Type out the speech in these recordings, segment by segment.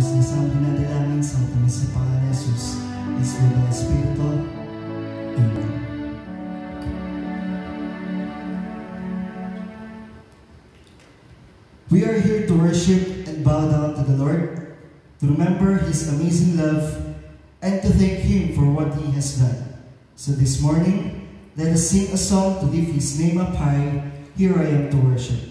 isang dinadalangin sa matamis sa pangalan ni Jesus, Espiritu ng Espiritu. Amen. We are here to worship and bow down to the Lord, to remember His amazing love, and to thank Him for what He has done. So this morning, let us sing a song to lift His name up high. Here I am to worship.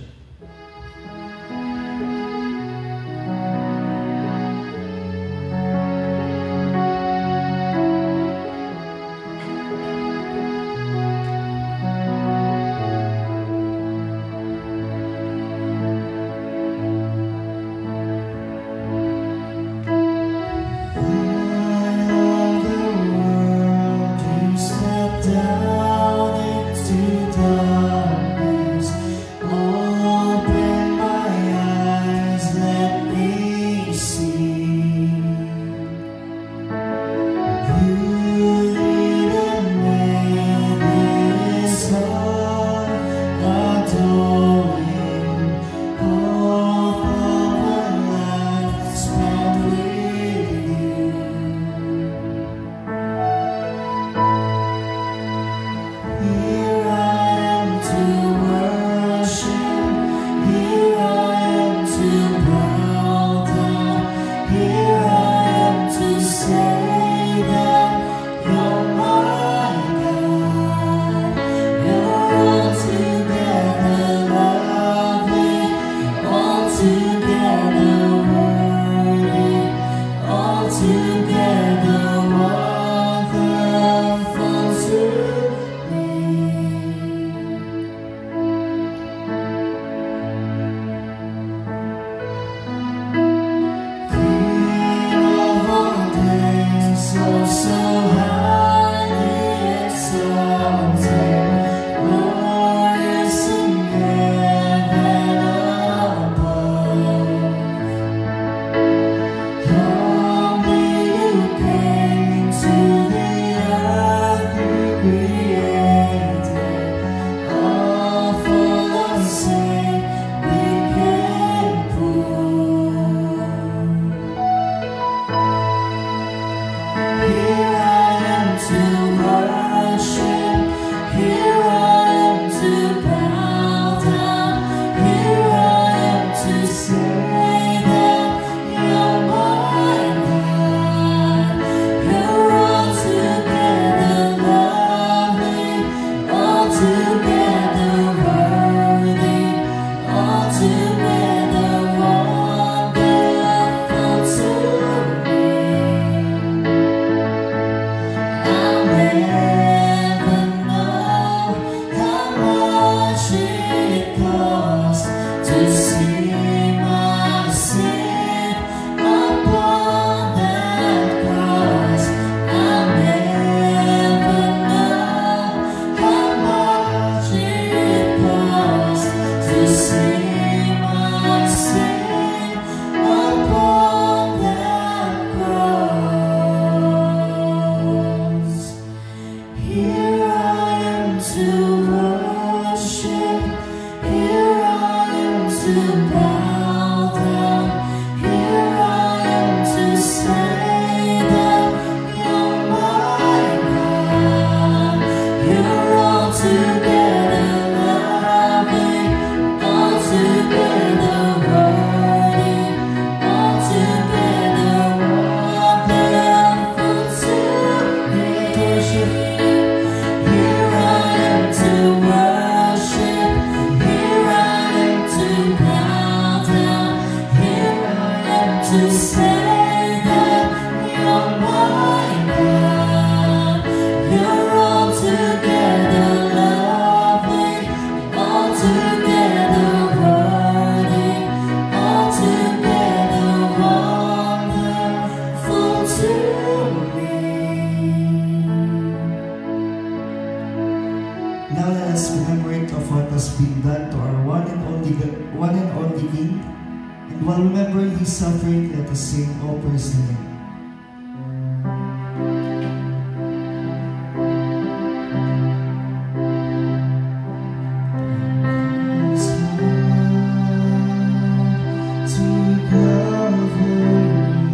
To Calvary.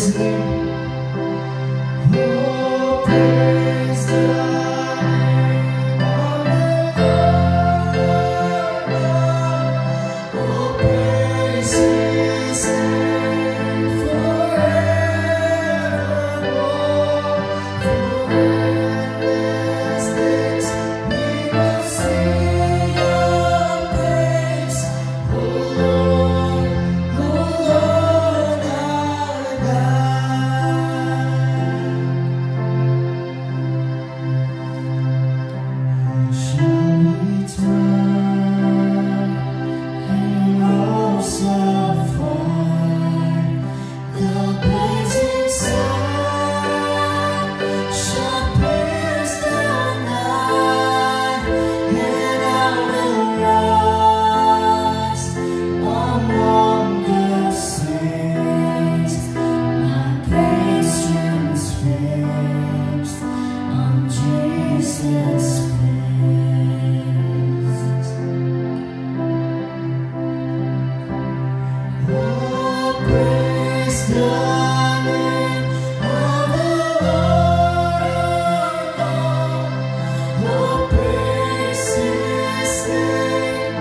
His name. Oh, praise the name of the Lord. Oh, praise His name forevermore. For endless days we will sing your praise. Oh Lord, our God. Shall we turn heroes of fire? The blazing sun shall pierce the night, and I will rise among the saints. My gaze transfixed on Jesus' face. Oh, praise the name of the Lord. Oh, praise His name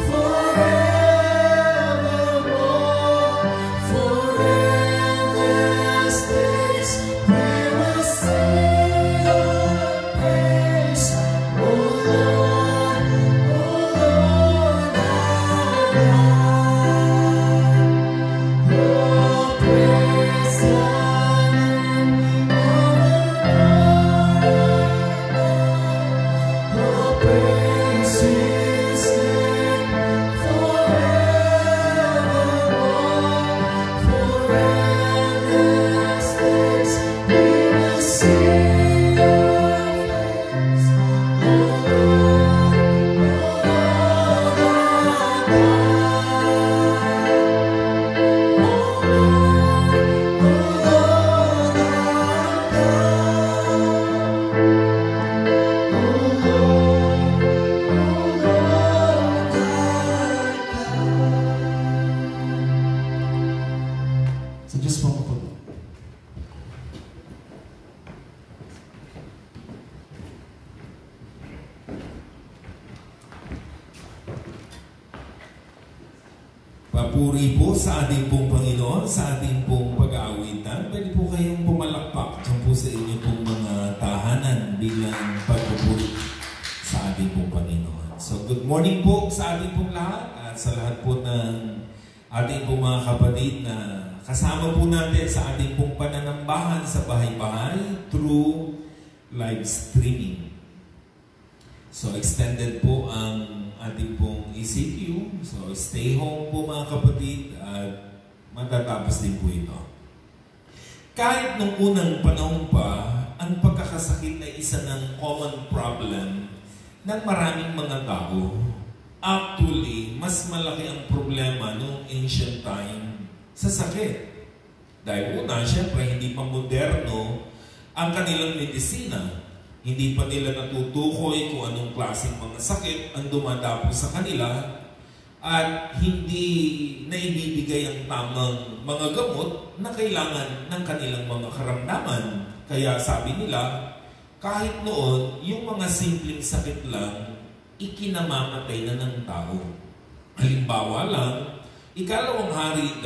forevermore. For endless days we will sing your praise. Oh Lord, our God. Oh, praise the name of the Lord. Oh, praise His name forevermore. For endless days we will sing your praise. Oh Lord, so just one more. Papuri po sa ating pong Panginoon, sa ating pong pag-aawitan. Pwede po kayong pumalakpak dyan po sa inyo pong mga tahanan bilang pagpupuri sa ating pong Panginoon. So good morning po sa ating pong lahat at sa lahat po ng ating pong mga kapatid na kasama po natin sa ating pong pananambahan sa bahay-bahay through live streaming. So extended po ang ating pong ECQ. So stay home po mga kapatid at matatapos din po ito. Kahit nung unang panahon pa, ang pagkakasakit ay isa ng common problem ng maraming mga tao. Actually, mas malaki ang problema noong ancient time sa sakit. Dahil una, syempre, hindi pa moderno ang kanilang medisina. Hindi pa nila natutukoy kung anong klaseng mga sakit ang dumadapo sa kanila at hindi naibibigay ang tamang mga gamot na kailangan ng kanilang mga karamdaman. Kaya sabi nila, kahit noon, yung mga simpleng sakit lang, ikinamamatay na ng tao. Halimbawa lang, Ikalawang Hari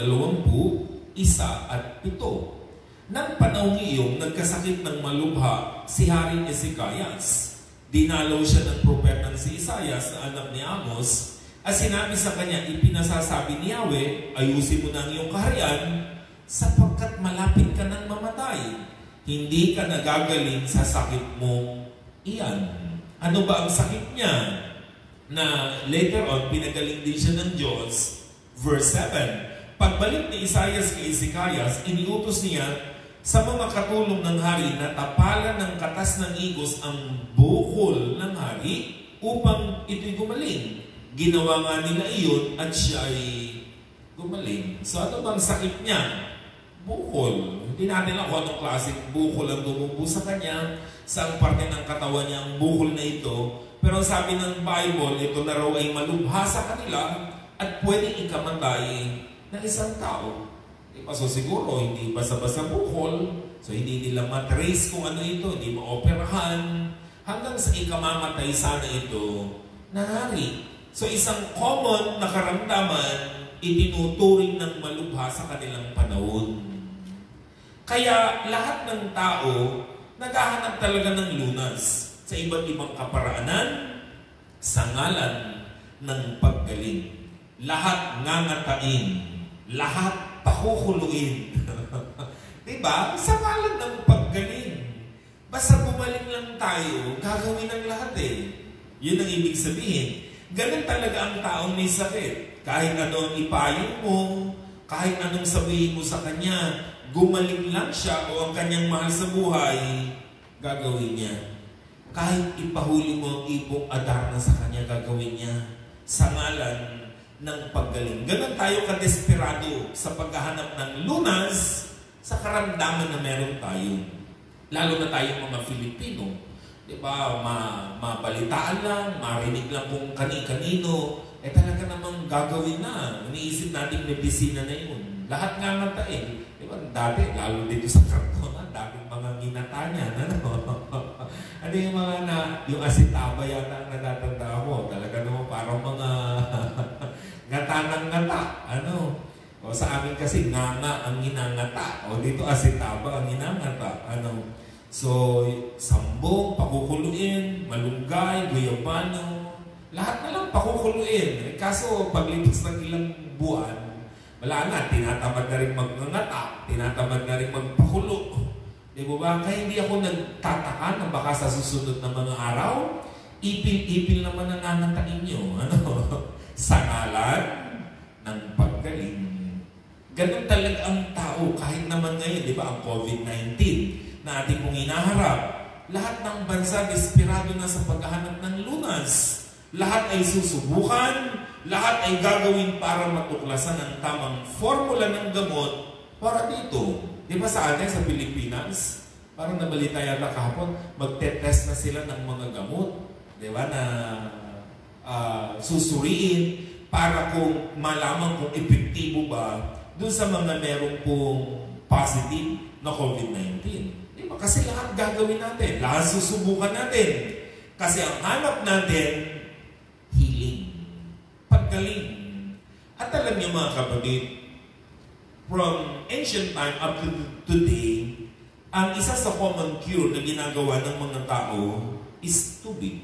21:7. Nang panahong iyong nagkasakit ng malubha si Haring Ezekias, dinalaw siya ng propetang si Isaias na anak ni Amos at sinabi sa kanya, ipinasasabi ni Yahweh, ayusin mo na ang iyong kaharian sapagkat malapit ka ng mamatay. Hindi ka nagagaling sa sakit mo iyan. Ano ba ang sakit niya? Na later on, pinagaling din siya ng Diyos. Verse 7, pagbalik ni Isaias kay Ezekias, iniutos niya sa mga katulong ng hari na tapalan ng katas ng igos ang bukol ng hari upang ito'y gumaling. Ginawa nga nila iyon at siya ay gumaling. So ano bang sakit niya? Bukol. Hindi natin alam kung anong klaseng bukol ang dumubo sa kanya, saang parte ng katawan niya ang bukol na ito. Pero sabi ng Bible, ito na raw ay malubha sa kanila at pwedeng ikamatay ng isang tao. Diba? So siguro, hindi basta-basta bukol. So hindi nila matrace kung ano ito, hindi maoperahan. Hanggang sa ikamamatay sana ito, nangyari. So isang common na karamdaman, itinuturing ng malubha sa kanilang panahon. Kaya lahat ng tao, naghahanap talaga ng lunas sa iba't ibang kaparaanan sa ngalan ng paggaling. Lahat ngangatain, lahat pakukuluin. Diba? Sa ngalan ng paggaling. Basta gumaling lang tayo, gagawin ang lahat eh. Yun ang ibig sabihin. Ganun talaga ang taong may sakit. Kahit ano ang ipayo mo, kahit anong sabihin mo sa kanya, gumaling lang siya o ang kanyang mahal sa buhay, gagawin niya. Kahit ipahuli mo ang ipong Adarna sa kanya, gagawin niya. Sa ngalan ng paggaling. Ganun tayo kadesperado sa paghahanap ng lunas sa karamdaman na meron tayo. Lalo na tayong mga Filipino. Diba? Mabalitaan lang, marinig lang kung kani-kanino. Talaga namang gagawin na. Iniisip natin medisina na yun. Lahat nga matain. Diba? Dati, lalo dito sa karton, daming mga ginata niya. Ano yung mga yung asitaba yata ang natatanda ko. Talaga naman parang mga ngata ng ngata. O sa amin kasi nganga ang ginangata. O dito asitaba ang ginangata. So, sambong, pakukuluin, malunggay, guyabano, lahat na lang pakukuluin. Kaso, paglipas ng ilang buwan, wala na, tinatamad na rin magnangata, tinatamad na rin magpakulo. Di ba? Kaya hindi ako nagtataka na baka sa susunod na mga araw, ipil-ipil naman ang nangangatain nyo. Sa ngalan ng paggaling. Ganun talaga ang tao, kahit naman ngayon, di ba, ang COVID-19 na ating pong hinaharap. Lahat ng bansa desperado na sa paghahanap ng lunas. Lahat ay susubukan, lahat ay gagawin para matuklasan ang tamang formula ng gamot para dito. Di ba sa atin, sa Pilipinas, parang nabalita yata kahapon, magte-test na sila ng mga gamot. Di ba, na susuriin para kung malaman kung epektibo ba doon sa mga meron pong positive na COVID-19. Diba? Kasi lahat gagawin natin. Lahat susubukan natin. Kasi ang hanap natin, healing. Paggaling. At alam niyo mga kapatid, from ancient time up to today, ang isa sa common cure na ginagawa ng mga tao is tubig.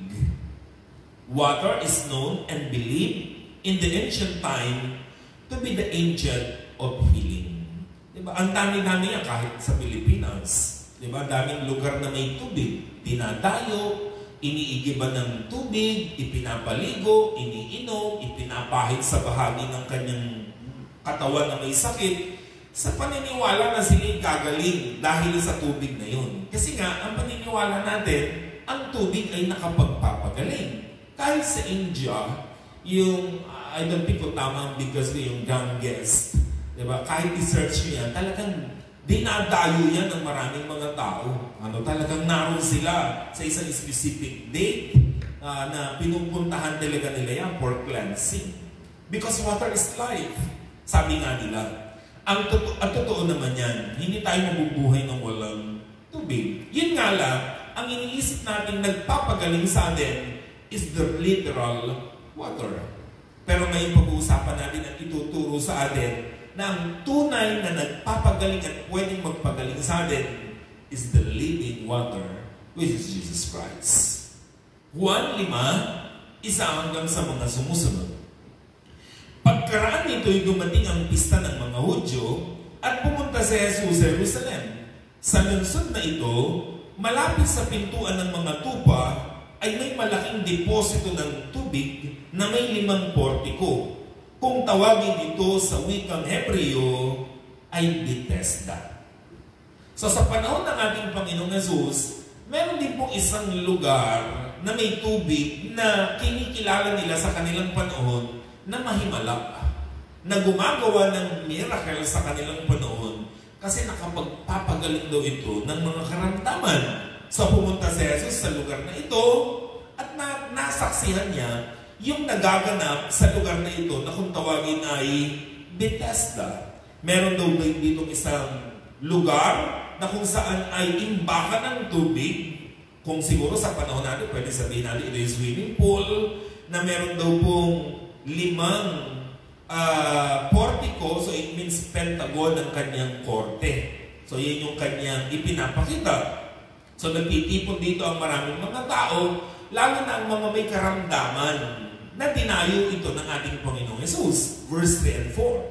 Water is known and believed in the ancient time to be the agent of healing. Diba? Ang dami-dami yan kahit sa Pilipinas. Diba? Daming lugar na may tubig. Dinadayo, iniigiban ng tubig, ipinapaligo, iniinom, ipinapahid sa bahagi ng kanyang katawan na may sakit sa paniniwala na sila gagaling dahil sa tubig na yun. Kasi nga, ang paniniwala natin, ang tubig ay nakapagpapagaling. Kahit sa India, yung, I don't think kung tama ang bigas ko, yung Ganges, diba? Kahit i-search nyo yan, talagang dinadayo yan ng maraming mga tao. Talagang naroon sila sa isang specific date na pinupuntahan talaga nila yan for cleansing. Because water is life. Sabi nga nila. Ang totoo naman yan, hindi tayo mabubuhay ng walang tubig. Yun nga lang, ang iniisip natin nagpapagaling sa atin is the literal water. Pero ngayon pag-uusapan natin at ituturo sa atin na ang tunay na nagpapagaling at pwedeng magpagaling sa atin is the living water, which is Jesus Christ. Juan 5, 1 hanggang sa mga sumusunod. Pagkaraan nito'y dumating ang pista ng mga Hudyo at pumunta si Jesus sa Jerusalem. Sa lungsod na ito, malapit sa pintuan ng mga tupa, ay may malaking deposito ng tubig na may 5 portiko. Kung tawagin ito sa wikang Hebreo, ay Bethesda. So sa panahon ng ating Panginoong Jesus, meron din pong isang lugar na may tubig na kinikilala nila sa kanilang panahon na mahimala, na gumagawa ng miracle sa kanilang panahon kasi nakapagpapagaling daw ito ng mga karamdaman. So pumunta si Jesus sa lugar na ito at nasaksihan niya yung nagaganap sa lugar na ito na kung tawagin ay Bethesda. Meron daw dito isang lugar na kung saan ay imbakan ng tubig. Kung siguro sa panahon natin, pwede sabihin natin ito yung swimming pool, na meron daw pong 5 portico, so it means pentagon ng kanyang korte. So yun yung kanyang ipinapakita. So nagtitipon dito ang maraming mga tao, lalo na ang mga may karamdaman na dinayo ito ng ating Panginoong Yesus. Verse 3 and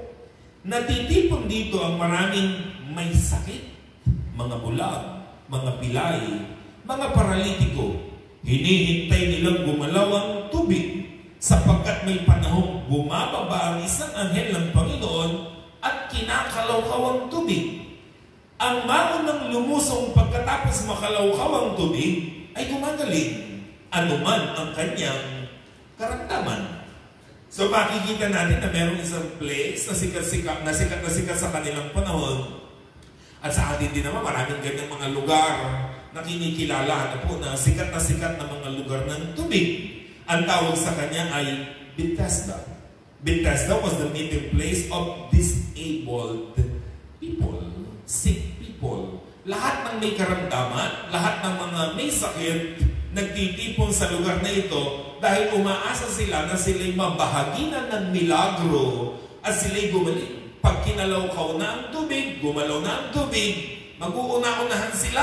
4. Natitipon dito ang maraming may sakit, mga bulag, mga pilay, mga paralitiko. Hinihintay nilang gumalaw ang tubig sapagkat may panahong bumababa ang isang anghel ng Panginoon at kinakalaw-kaw ang tubig. Ang maunang lumusong pagkatapos makalawkaw ang tubig ay gumagaling, anuman ang kanyang karamdaman. So makikita natin na mayroong isang place na sikat na sikat sa kanilang panahon. At sa atin din naman maraming ganyang mga lugar na kinikilala na sikat na mga lugar ng tubig. Ang tawag sa kanya ay Bethesda. Bethesda was the meeting place of disabled people, sick people. Lahat ng may karamdaman, lahat ng mga may sakit, nagtitipon sa lugar na ito dahil umaasa sila na sila'y mabahaginan ng milagro at sila'y gumaling. Pag kinalawkaw na ang tubig, gumalaw na ang tubig, mag-uuna-unahan sila.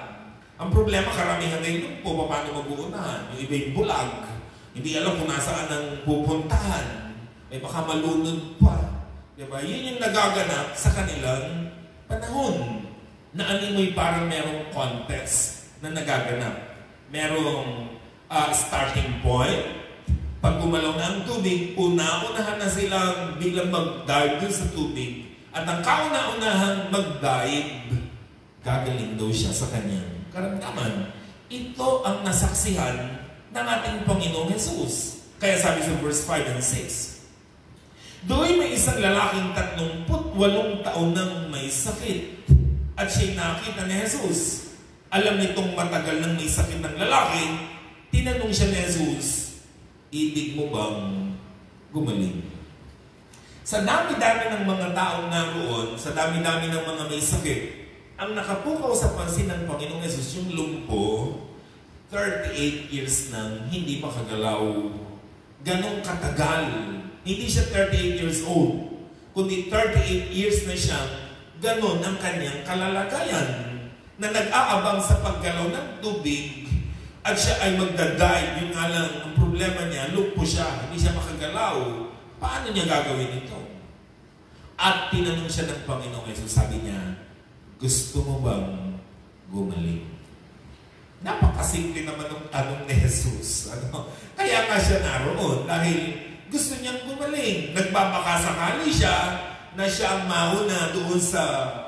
Ang problema, karamihan na yun po, paano mag-uunahan? Yung iba yung bulag, hindi alam kung nasaan ang pupuntahan. Eh baka malunod pa. Diba? Yun yung nagaganap sa kanilang panahon. Na animoy parang merong contest na nagaganap. Merong starting point. Pag gumalaw na ang tubig, una-unahan na silang biglang mag-dive dun sa tubig. At ang kauna-unahang mag-dive, gagaling daw siya sa kanyang karamdaman. Ito ang nasaksihan ng ating Panginoong Yesus. Kaya sabi sa verse 5 and 6, doon may isang lalaking 38 taon nang may sakit. At siya'y nakita ni Jesus. Alam nitong matagal nang may sakit ng lalaki, tinanong siya ni Jesus, ibig mo bang gumaling? Sa dami-dami ng mga taong naroon, sa dami-dami ng mga may sakit, ang nakapukaw sa pansin ng Panginoong Yesus, yung lumpo, 38 years nang hindi makagalaw. Ganong katagal. Hindi siya 38 years old, kundi 38 years na siya, ganon ang kanyang kalalagayan na nag-aabang sa paggalaw ng tubig at siya ay magdadive. Yung nga lang, ang problema niya, lumpo siya, hindi siya makagalaw. Paano niya gagawin ito? At tinanong siya ng Panginoong Yesus, sabi niya, gusto mo bang gumaling? Napakasimple naman ng tanong ni Jesus. Kaya nga siya naroon dahil gusto niyang gumaling. Nagbabakasakali siya na siya ang mauna doon sa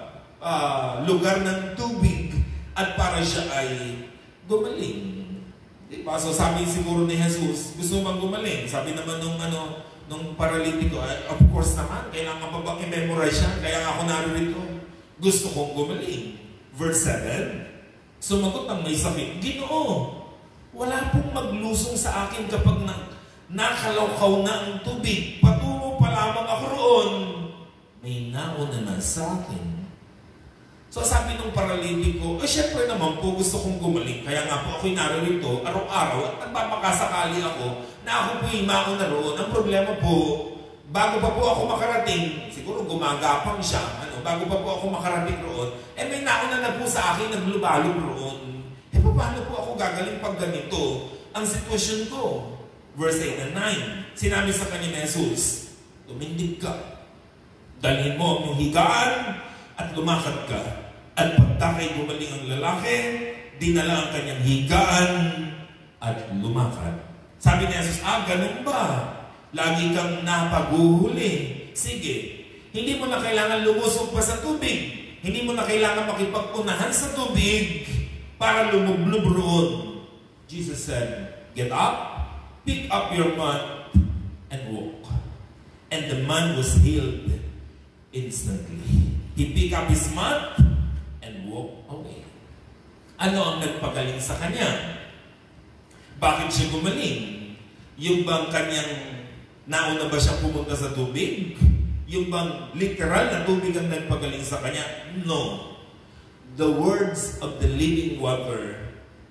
lugar ng tubig at para siya ay gumaling. Diba? So sabi siguro ni Jesus, gusto mo bang gumaling? Sabi naman nung paralitiko, of course naman, kailangan pa bang i-memorize siya? Kaya ako narito, gusto kong gumaling. Verse 7, sumagot ang may sakit, Ginoo, wala pong maglusong sa akin kapag nakalawkaw na ang tubig. Patungo pa lamang ako roon. May nauna na sa akin. So sabi nung paralitiko, syempre naman po gusto kong gumaling. Kaya nga po ako'y narito araw-araw at nagpapakasakali ako na ako po'y mauna roon. Ang problema po, bago pa po ako makarating, siguro gumagapang siya, bago pa po ako makarating roon, may nauna na po sa akin naglubalog roon. Paano po ako gagaling pag ganito ang sitwasyon ko? Verse 8 and 9, sinabi sa kanya ni Jesus, tumindig ka, dalhin mo ang iyong higaan at lumakad ka. At pagtakay gumaling ang lalaki, dinala ang kanyang higaan at lumakad. Sabi ni Jesus, ganun ba? Lagi kang napaguhuli. Sige, hindi mo na kailangan lumusok pa sa tubig. Hindi mo na kailangan makipag-unahan sa tubig para lumublob roon. Jesus said, get up, pick up your mat, and walk. And the man was healed instantly. He picked up his mat and walked away. Ano ang nagpagaling sa kanya? Bakit siya gumaling? Yung bang kanyang nauna ba siyang pumunta sa tubig? Yung bang literal na tubig ang nagpagaling sa kanya? No. The words of the living water,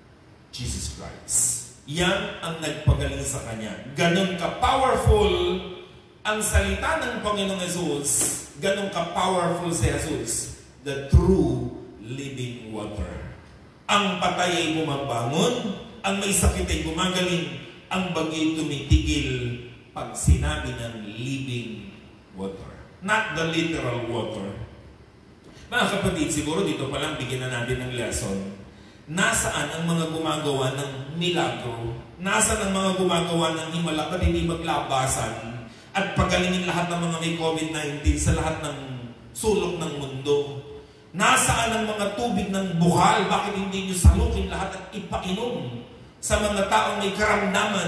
Jesus Christ. Yan ang nagpagaling sa kanya. Ganon ka-powerful ang salita ng Panginoong Jesus. Ganon ka-powerful si Jesus. The true living water. Ang patay ay bumabangon, ang may sakit ay gumagaling, ang bagay tumitigil pag sinabi ng living water. Not the literal water. Mga kapatid, siguro dito pa lang bigyan na natin ng lesson. Nasaan ang mga gumagawa ng milagro? Nasaan ang mga gumagawa ng himala at hindi maglabasan at pagalingin lahat ng mga may COVID-19 sa lahat ng sulok ng mundo? Nasaan ang mga tubig ng buhal? Bakit hindi nyo salukin lahat at ipainom sa mga taong may karamdaman?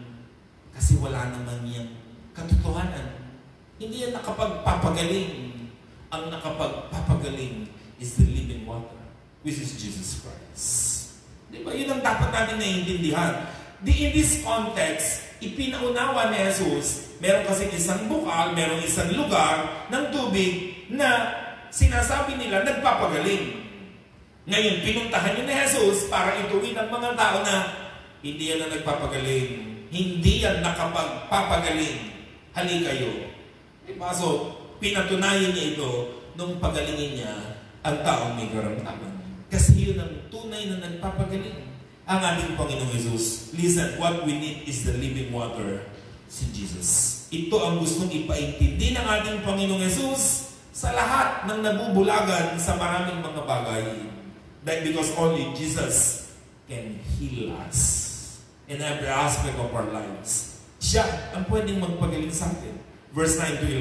Kasi wala naman yung katotohanan. Hindi yan nakapagpapagaling. Ang nakapagpapagaling is the living water, which is Jesus Christ. Diba? Yun ang dapat natin naiintindihan. In this context, ipinaunawa ni Jesus, meron kasi isang bukal, meron isang lugar ng tubig na sinasabi nila nagpapagaling. Ngayon, pinuntahan niyo ni Jesus para ituwin ang mga tao na hindi yan na nagpapagaling. Hindi yan nakapagpapagaling. Hali kayo. Diba? So, pinatunayan niya ito nung pagalingin niya ang taong may karamdaman. Kasi yun ang tunay na nagpapagaling. Ang ating Panginoong Jesus. Listen, what we need is the living water, si Jesus. Ito ang gustong ipaintindi ng ating Panginoong Jesus sa lahat ng nabubulagan sa maraming mga bagay. That because only Jesus can heal us in every aspect of our lives. Siya ang pwedeng magpagaling sa atin. Verse 9 to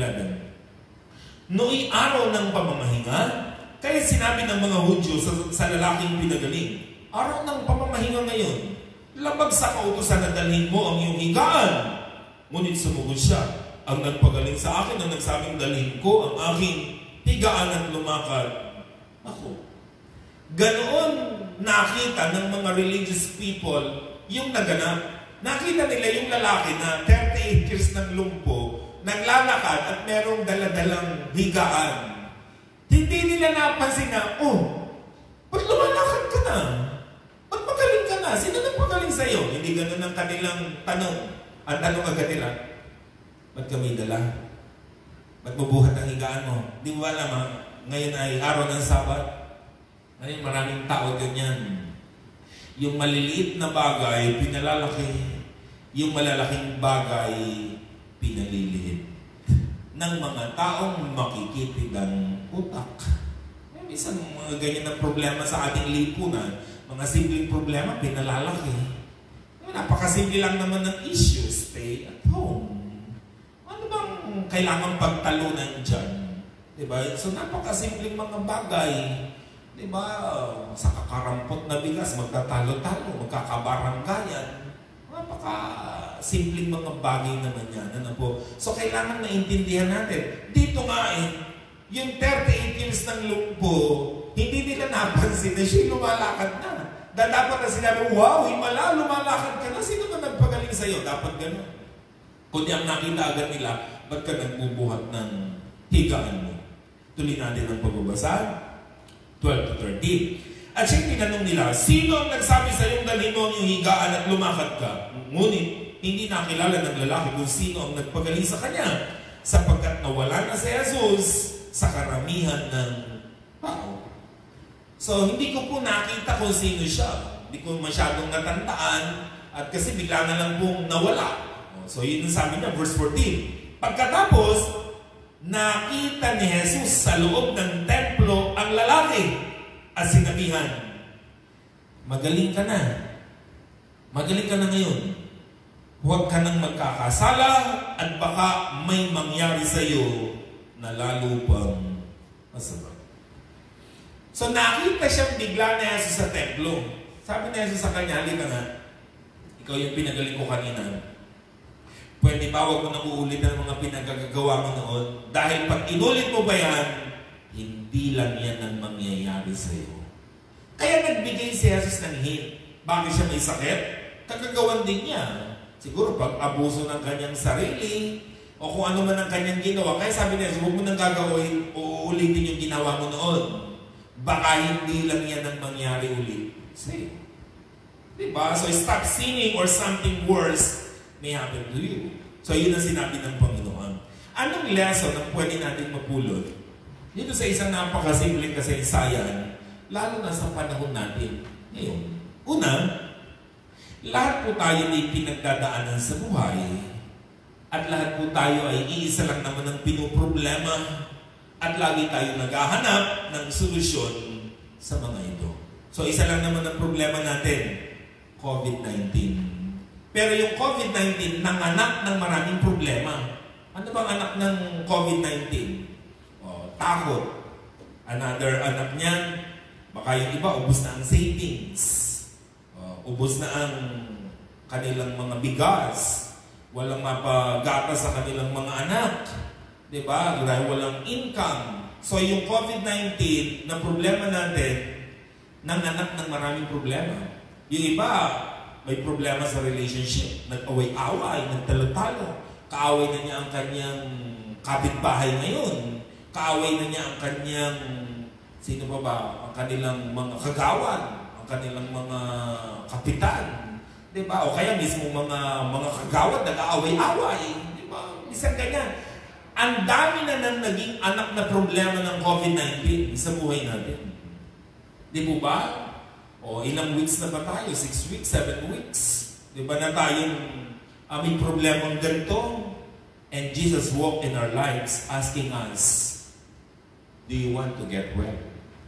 11. Nooy araw ng pamamahinga, kaya sinabi ng mga Hudyo sa lalaking pinagaling, araw ng pamamahinga ngayon, labag sa kautusan na dalhin mo ang iyong higaan. Ngunit sumugod siya, ang nagpagaling sa akin ang nagsabing dalhin ko ang aking higaan at lumakad. Ako. Ganoon nakita ng mga religious people yung naganap. Nakita nila yung lalaki na 38 years ng lumpo, naglalakad at merong daladalang higaan. Hindi nila napansin na, ba't lumalakad ka na? Ba't magaling ka na? Sino nagpagaling sa'yo? Hindi ganun ang kanilang tanong. Ang tanong agad nila, ba't kami dala? Ba't mabuhat ang higaan mo? Di ba alam ngayon ay araw ng Sabat? Ngayon maraming tao ganyan. Yung maliliit na bagay, pinalalaki. Yung malalaking bagay, pinaliliit. Ng mga taong makikitid ang utak. Minsan mga ganyan na problema sa ating lipunan, mga simpleng problema, pinalalaki. Napakasimple lang naman ng issue, stay at home. Ano bang kailangan pagtalunan dyan? Diba? So napakasimpleng mga bagay. Diba? Sa kakarampot na bigas, magtatalo-talo, magkakabaranggayan. Napakasimpleng mga bagay naman yan. Ano po? So kailangan naintindihan natin. Dito nga yung 38 years ng lumpo, hindi nila napansin na siya lumalakad na. Dapat na sinabi, wow, himala, lumalakad ka na. Sino ba nagpagaling sa'yo? Dapat gano'n. Kundi ang nakita agad nila, ba't ka nagbubuhat ng higaan mo? Tuloy natin ang pagbabasa. 12 to 13. At siya tinanong nila, sino ang nagsabi sa iyong dalhin mo ang iyong higaan at lumakad ka? Ngunit, hindi nakilala ng lalaki kung sino ang nagpagaling sa kanya, sapagkat nawala na si Jesus sa karamihan ng tao. So, hindi ko po nakita kung sino siya. Hindi ko masyadong natandaan at kasi bigla na lang pong nawala. So, yun ang sabi niya, verse 14. Pagkatapos, nakita ni Jesus sa loob ng templo ang lalaki at sinabihan, magaling ka na. Magaling ka na ngayon. Huwag ka nang magkakasala at baka may mangyari sa iyo na lalo pang masama. So nakita siyang bigla na Jesus sa templo. Sabi na Jesus sa kanya, halika nga, ikaw yung pinagaling ko kanina. Pwede ba huwag mo nang uulit ang mga pinagagawa mo noon? Dahil pag inulit mo ba yan, hindi lang yan ang mangyayari sa iyo. Kaya nagbigay si Jesus ng hint. Bakit siya may sakit? Kagagawan din niya. Siguro pag abuso ng kanyang sarili, o kung ano man ang kanyang ginawa. Kaya sabi niya, huwag mo nang gagawin o ulitin yung ginawa mo noon. Baka hindi lang yan ang mangyari ulit. See? Diba? So stop sinning or something worse may happen to you. So yun ang sinabi ng Panginoon. Anong lesson ang pwede natin mapulot dito sa isang napakasimpleng kasaysayan, lalo na sa panahon natin ngayon? Una, lahat po tayo ay pinagdadaanan sa buhay at lahat po tayo ay iisa lang naman ang pinoproblema at lagi tayo naghahanap ng solusyon sa mga ito. So isa lang naman ang problema natin, COVID-19. Pero yung COVID-19 nanganak ng maraming problema. Ano bang anak ng COVID-19? Takot. Another anak niyan, baka yung iba, ubos na ang savings. Ubos na ang kanilang mga bigas. Walang mapagata sa kanilang mga anak. Diba? Dahil walang income. So yung COVID-19 na problema natin, nanganak ng maraming problema. Yung iba, may problema sa relationship. Nag-away-away, nagtalo-talo. Kaaway na niya ang kanyang kapitbahay ngayon. Kaaway na niya ang kanyang, sino pa ba? Ang kanilang mga kagawan, ang kanilang mga kapitan. Diba? O kaya mismo mga kagawan nag-aaway-away. Diba? Isang ganyan. Ang dami na nang naging anak na problema ng COVID-19 sa buhay natin. Di po ba? O ilang weeks na ba tayo? 6 weeks, 7 weeks. Di ba na tayong may problemang ganito? And Jesus walked in our lives asking us, do you want to get well?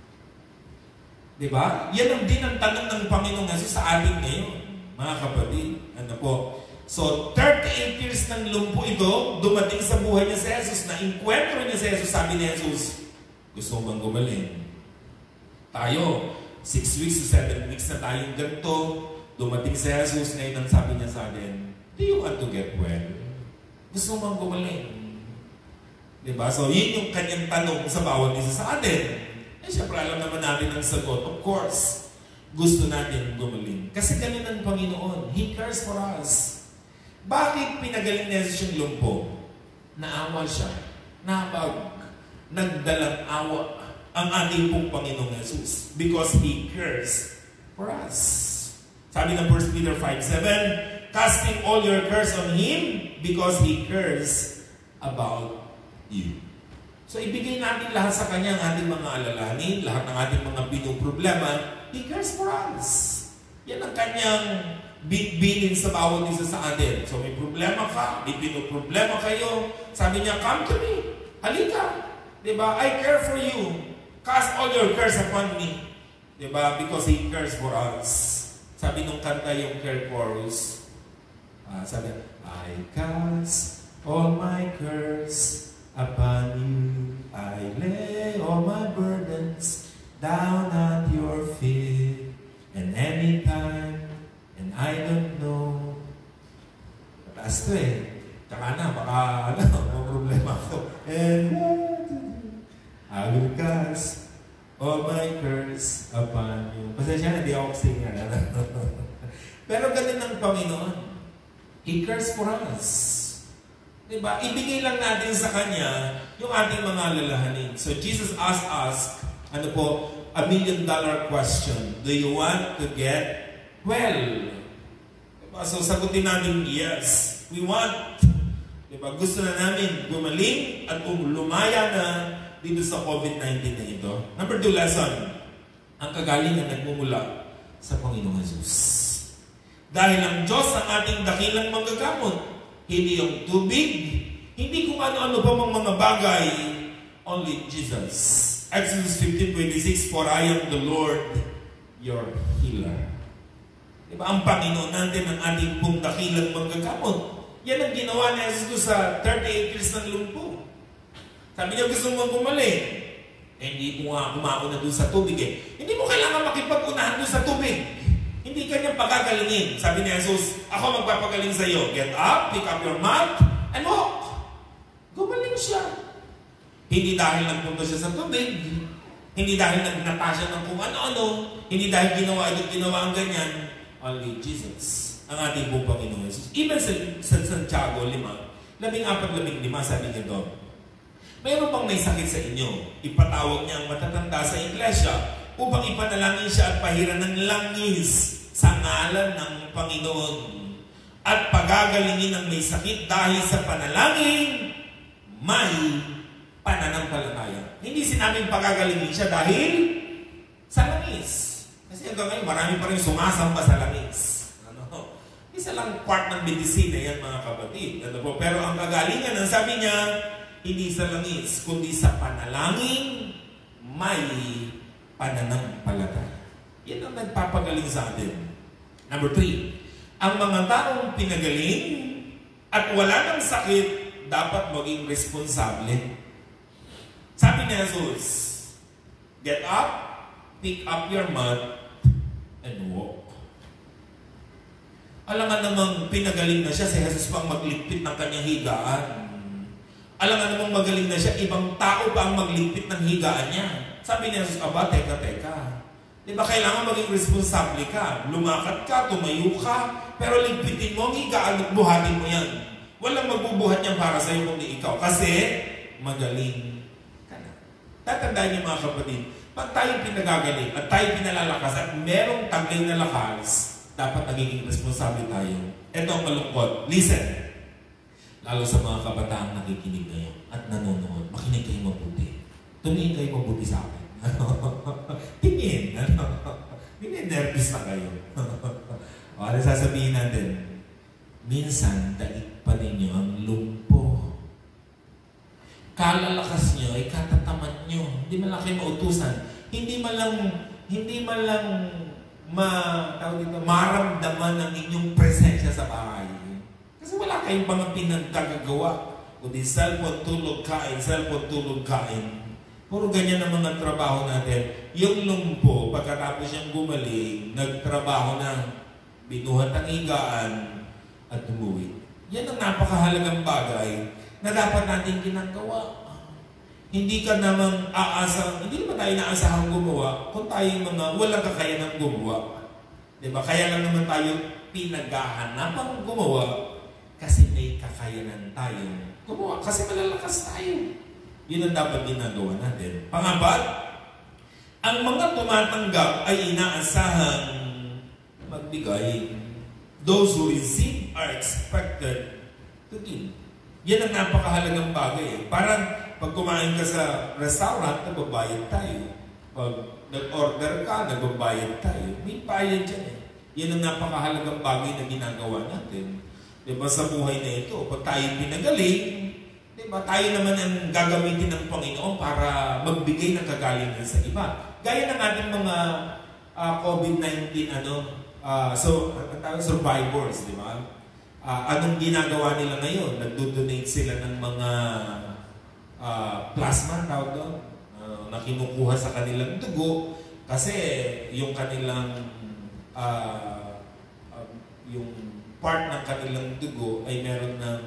Di ba? Yan ang din ang tanong ng Panginoong Jesus sa atin ngayon, mga kapatid. Ano po? So, 38 years ng lumpo ito, dumating sa buhay niya si Jesus, na inkwentro niya si Jesus, sabi ni Jesus, gusto mo bang gumaling? Tayo, 6 weeks to 7 weeks na tayong ganito, dumating si Jesus, ngayon ang sabi niya sa atin, do you want to get well? Gusto mo bang gumaling? Diba? So, yun yung kanyang tanong sa bawat isa sa atin. Eh, syempre, alam naman natin ang sagot. Of course, gusto natin gumaling. Kasi ganun ang Panginoon. He cares for us. Bakit pinagaling niya yung lumpo? Naawa siya. Nabag. Nagdalang awa ang ating pong Panginoong Jesus. Because He cares for us. Sabi ng 1 Peter 5:7, casting all your cares on Him because He cares about you. So, ibigay natin lahat sa Kanya ang ating mga alalahanin, lahat ng ating mga pinoproblema. He cares for us. Yan ang Kanyang bitbinin sa bawat isa sa atin. So, may problema ka, may pinoproblema kayo. Sabi niya, come to me. Halika. Diba? I care for you. Cast all your cares upon me. Diba? Because He cares for us. Sabi nung kanta yung care chorus, sabi, I cast all my cares upon you, I lay all my burdens down at your feet, and anytime, and I don't know. Mataas to eh. Tsaka na, baka, may problema ko. And I will cast all my cares upon you. Pasensya na, di ako singer. Pero ganun ang Panginoon. He cares for us. Diba? Ibigay lang natin sa Kanya yung ating mga alalahanin. So Jesus asked us, ano po, $1 million question. Do you want to get well? Diba? So sagutin natin, yes. We want. Diba? Gusto na namin gumaling at lumaya na dito sa COVID-19 na ito. Number 2 lesson. Ang kagalingan nagmumula sa Panginoong Jesus. Dahil ang Diyos ang ating dakilang manggagamot. Hindi yung tubig, hindi kung ano-ano pa mga bagay, only Jesus. Exodus 15:26, for I am the Lord, your healer. Diba? Ang Panginoon natin ang ating pong dakilang manggagamot. Yan ang ginawa ni Jesus sa 38 years ng lumpo. Sabi niya, gusto mo gumaling? Eh, hindi mo nga kumauna doon sa tubig eh. Hindi mo kailangan makipag-unahan doon sa tubig. Hindi kanya pagagalingin. Sabi ni Jesus, ako magpapagaling sa iyo. Get up, pick up your mat, and walk. Gumaling siya. Hindi dahil nagpunta siya sa tubig. Hindi dahil nagnata siya ng kung ano-ano. Hindi dahil ginawa ito, ginawa ang ganyan. Only Jesus, ang ating pong Panginoon Jesus. Even sa Santiago 5, 14, 15, sabi niya doon. Mayroon bang may sakit sa inyo? Ipatawag niya ang matatanda sa iglesia upang ipanalangin siya at pahiran ng langis sa ngalan ng Panginoon. At pagagalingin ang may sakit dahil sa panalangin, may pananampalataya. Hindi sinabing pagagalingin siya dahil sa langis. Kasi hanggang ngayon, marami pa rin sumasamba sa langis. Isa lang part ng medisina yan, mga kapatid. Pero ang kagalingan, ang sabi niya, hindi sa langis, kundi sa panalangin, may pananampalataya. Yan ang nagpapagaling sa atin. Number 3, ang mga taong pinagaling at wala ng sakit, dapat maging responsable. Sabi ni Jesus, get up, pick up your mat, and walk. Alam nga namang pinagaling na siya, si Jesus pang magligpit ng kanyang higaan. Alam nga namang magaling na siya, ibang tao pa ang magligpit ng higaan niya. Sabi ni Jesus, aba, teka. Di ba kailangan maging responsable ka? Lumakad ka, tumayo ka, pero ligpitin mo ang higaan at buhatin mo yan. Walang magbubuhat niyan para sa'yo kundi ikaw. Kasi magaling ka na. Tatandaan niyo mga kapatid, pag tayo pinagagaling at tayo pinalalakas at merong taglay na lakas, dapat nagiging responsable tayo. Ito ang malungkot. Listen. Lalo sa mga kabataang nakikinig ngayon at nanonood, makinig kayo mabuti. Tumingin kayo mabuti sa akin. Tingin. Nervous na kayo. O, ano sasabihin natin? Minsan, daig pa ninyo ang lumpo. Kalalakas nyo ay katataman nyo. Hindi man lang kayo mautusan. Hindi man lang maramdaman ang inyong presensya sa bahay. Kasi wala kayong mga pinagkagagawa. Kundi cellphone, tulog, kain, cellphone, tulog, kain. Puro ganyan ang mga trabaho natin. Yung lumpo, pagkatapos siyang gumaling, nagtrabaho na, binuhat ang higaan, at umuwi. Yan ang napakahalagang bagay na dapat natin ginagawa. Hindi ka namang aasa, hindi naman tayo naasahang gumawa kung tayo mga walang kakayanang gumawa. Diba? Kaya lang naman tayo pinaghahanapang gumawa kasi may kakayanan tayo gumawa. Kasi malalakas tayo. Yun ang dapat ginagawa natin. Pangapat, ang mga tumatanggap ay inaasahang magbigay. Those who receive are expected to give. Yan ang napakahalagang bagay. Parang pag kumain ka sa restaurant, nagbabayad tayo. Pag nag-order ka, nagbabayad tayo. May bayad dyan eh. Yan ang napakahalagang bagay na ginagawa natin. Diba sa buhay na ito, pag tayo pinagaling, diba tayo naman ang gagamitin ng Panginoon para magbigay ng kagalingan sa iba. Gaya ng ating mga COVID-19 survivors, di ba? Anong ginagawa nila ngayon? Nagdo-donate sila ng mga plasma, tawag doon, na kinukuha sa kanilang dugo kasi yung kanilang yung part ng kanilang dugo ay meron ng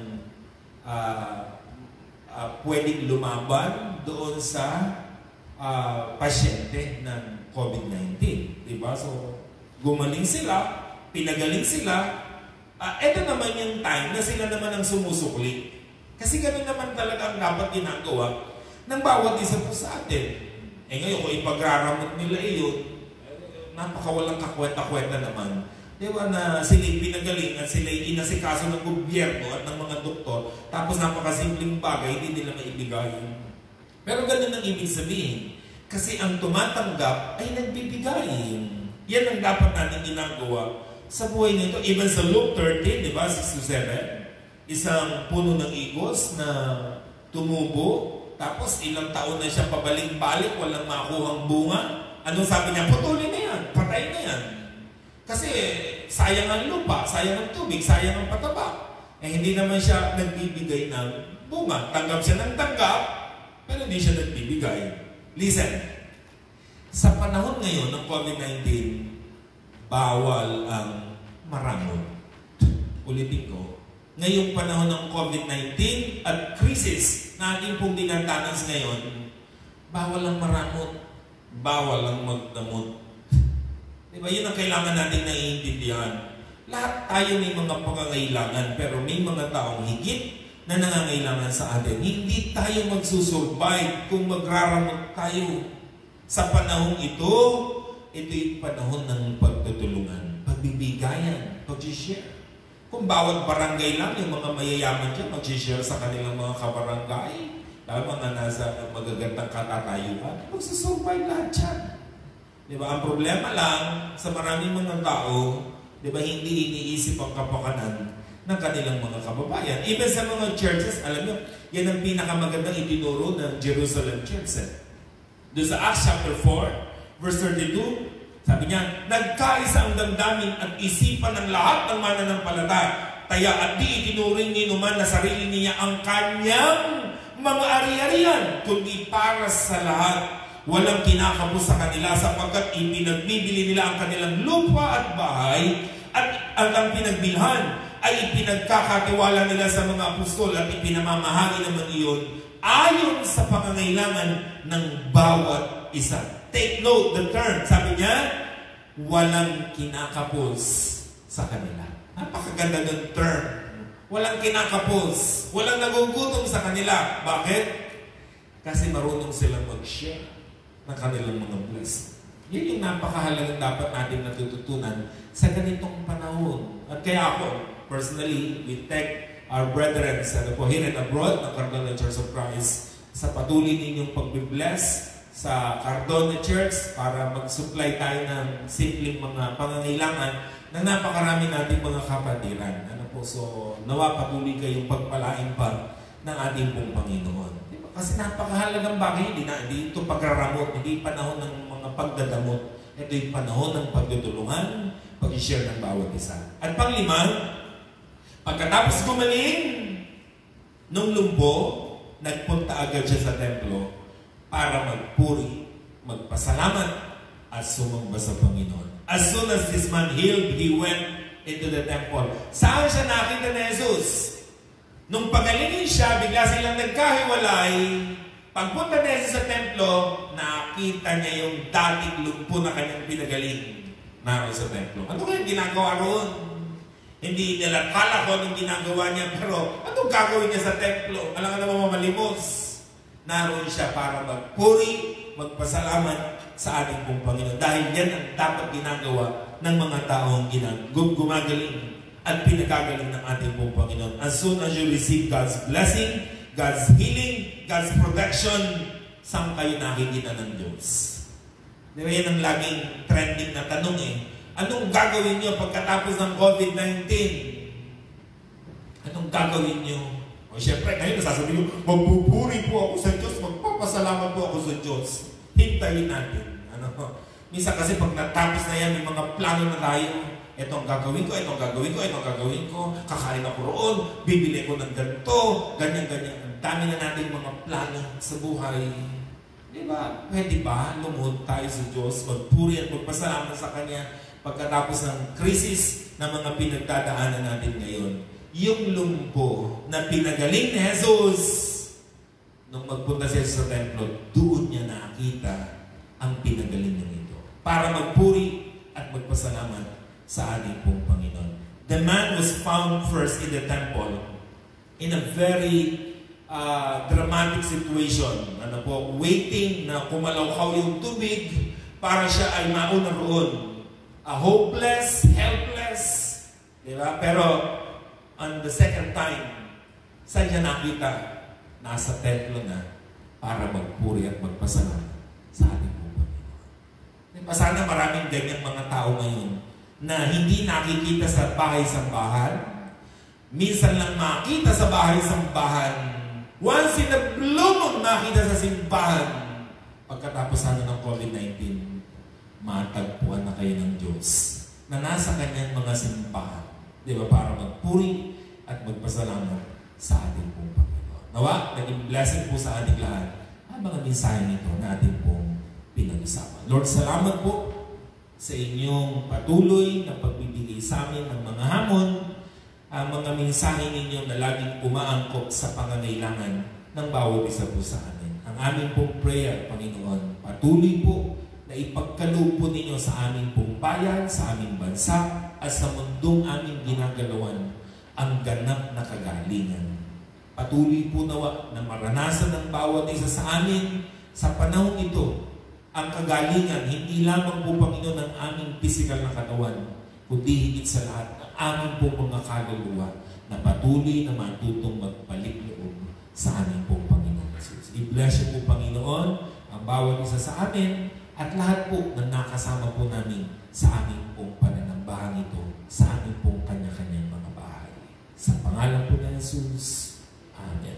pwedeng lumaban doon sa pasyente ng COVID-19. Diba? So, gumaling sila, pinagaling sila. Ito naman yung time na sila naman ang sumusukli. Kasi ganun naman talaga ang dapat ginagawa ng bawat isa po sa atin. Ngayon, kung ipagraramot nila iyon, napakawalang kakwenta-kwenta naman. Diba na sila'y pinagaling at sila'y inasikaso ng gobyerno at ng mga doktor, tapos napakasimpleng bagay, hindi nila maibigay. Pero ganun ang ibig sabihin. Kasi ang tumatanggap ay nagbibigay. Yan ang dapat natin ginagawa sa buhay nito. Even sa Luke 13, di ba, 6-7, isang puno ng igos na tumubo, tapos ilang taon na siya pabalik-balik, walang makuhang bunga. Anong sabi niya? Putulin na yan, patay na yan. Kasi sayang ang lupa, sayang ang tubig, sayang ang pataba. Hindi naman siya nagbibigay ng bunga. Tanggap siya ng tanggap, pero hindi siya nagbibigay. Listen, sa panahon ngayon ng COVID-19, bawal ang maramot. Ulitin ko, ngayong panahon ng COVID-19 at krisis na ating pong dinadanas ngayon, bawal ang maramot, bawal ang magdamot. Diba, yun ang kailangan natin naiintindihan. Lahat tayo may mga pangangailangan, pero may mga taong higit na nangangailangan sa atin. Hindi tayo magsusurvive kung magraramot tayo. Sa panahong ito, ito'y panahon ng pagtutulungan, pagbibigayan, pag-share. Kung bawat barangay lang, yung mga mayayaman dyan, mag-share sa kanilang mga kabarangay, lalo mga nasa magagandang katatayuan, magsusurvive lahat dyan. Diba? Ang problema lang, sa maraming mga tao, diba, hindi iniisip ang kapakanan ng kanilang mga kababayan. Even sa mga churches, alam nyo, yan ang pinakamagandang itinuro ng Jerusalem Church. Doon sa Acts chapter 4, verse 32, sabi niya, nagkaisa ang damdamin at isipan ng lahat ng mananampalataya at di itinuring ni numan na sarili niya ang kanyang mga ari-arian, kundi para sa lahat. Walang kinakapos sa kanila sapagkat ipinagbibili nila ang kanilang lupa at bahay at ang pinagbilhan ay ipinagkakatiwala nila sa mga apostol at ipinamamahagi naman iyon ayon sa pangangailangan ng bawat isa. Take note the term. Sabi niya, walang kinakapos sa kanila. Napakaganda ng term. Walang kinakapos. Walang nagugutom sa kanila. Bakit? Kasi marunong silang mag-share ng kanilang mga blessing. Yun yung napakahalagang dapat natin natututunan sa ganitong panahon. At kaya ako, personally, we thank our brethren sa here and abroad ng Cardona Church of Christ sa patuloy ninyong pagbibless sa Cardona Church para mag-supply tayo ng simpleng mga pangangailangan na napakarami nating mga kapatiran. So, nawa patuloy kayong pagpalain pa ng ating pong Panginoon. Diba? Kasi napakahalagang bagay, hindi ito pagraramot, hindi panahon ng mga pagdadamot. Ito yung panahon ng pagtutulungan, pag-share ng bawat isa. At panglima, pagkatapos gumaling nung lumbo, nagpunta agad siya sa templo para magpuri, magpasalamat at sumamba sa Panginoon. As soon as this man healed, he went into the temple. Saan siya nakita ni Jesus? Nung pagalingin siya, bigla silang nagkahiwalay. Pagpunta ni Jesus sa templo, nakita niya yung dating lumpo na kanyang pinagaling naroon sa templo. Ano kaya ginagawa roon? Hindi nila kala ko anong ginagawa niya, pero anong gagawin niya sa templo? Alam nga naman mamalimos. Naroon siya para magpuri, magpasalamat sa ating pong Panginoon. Dahil yan ang dapat ginagawa ng mga taong gumagaling at pinagagaling ng ating pong Panginoon. As soon as you receive God's blessing, God's healing, God's protection, saan kayo nakikita ng Diyos? Diba yan ang laging trending na tanong eh. Anong gagawin nyo pagkatapos ng COVID-19? Anong gagawin nyo? O syempre, ngayon nasasabihin nyo, magpupuri po ako sa Diyos, magpapasalamat po ako sa Diyos. Hintayin natin. Minsan kasi pag natapos na yan, may mga plano na tayo. Ito ang gagawin ko, ito ang gagawin ko, ito ang gagawin ko. Kakain ako roon, bibili ko ng ganito, ganyan-ganyan. Ang dami na natin mga plano sa buhay. Di ba? Pwede ba lumod tayo sa Diyos, magpuri at magpasalamat sa Kanya pagkatapos ng krisis na mga pinagdadaanan natin ngayon? Yung lumpo na pinagaling ni Jesus nung magpunta siya sa templo, doon niya nakita ang pinagaling niya ito. Para magpuri at magpasalamat sa ating pong Panginoon. The man was found first in the temple in a very dramatic situation. Waiting na kumalawkaw yung tubig para siya ay mauna roon. Hopeless, helpless. Diba? Pero on the second time, saan niya nakita? Nasa templo na para magpuri at magpasalamat sa ating pong Panginoon. Diba? Sana maraming ganyang mga tao ngayon na hindi nakikita sa bahay-sambahan, minsan lang makita sa bahay-sambahan, once in a blue moon makita sa simbahan, pagkatapos sana ng COVID-19, matagpuan na kayo ng Diyos na nasa kanyang mga simbahan. Di ba? Para magpuri at magpasalamat sa ating pong Panginoon. Nawa, naging blessing po sa ating lahat ang mga mensahe nito na ating pong pinag-usapan. Lord, salamat po sa inyong patuloy na pagbibigay sa amin ng mga hamon, ang mga mensahe ninyo na laging umaangkop sa pangangailangan ng bawat isa po sa amin. Ang aming pong prayer, Panginoon, patuloy po na ipagkaloob po ninyo sa aming pong bayan, sa aming bansa, at sa mundong aming ginagalawan ang ganap na kagalingan Patuloy po nawa na maranasan ng bawat isa sa amin sa panahon ito ang kagalingan, hindi lamang po Panginoon ng aming pisikal na katawan, kundi higit sa lahat ng aming po mga kaluluwa na patuloy na matutong magbalik loob sa aming pong Panginoon Jesus. I-bless you po Panginoon ang bawat isa sa amin at lahat po na nakasama po namin sa aming pong pananambahan ito, sa aming pong kanya-kanyang mga bahay. Sa pangalan po ng Jesus, Amen.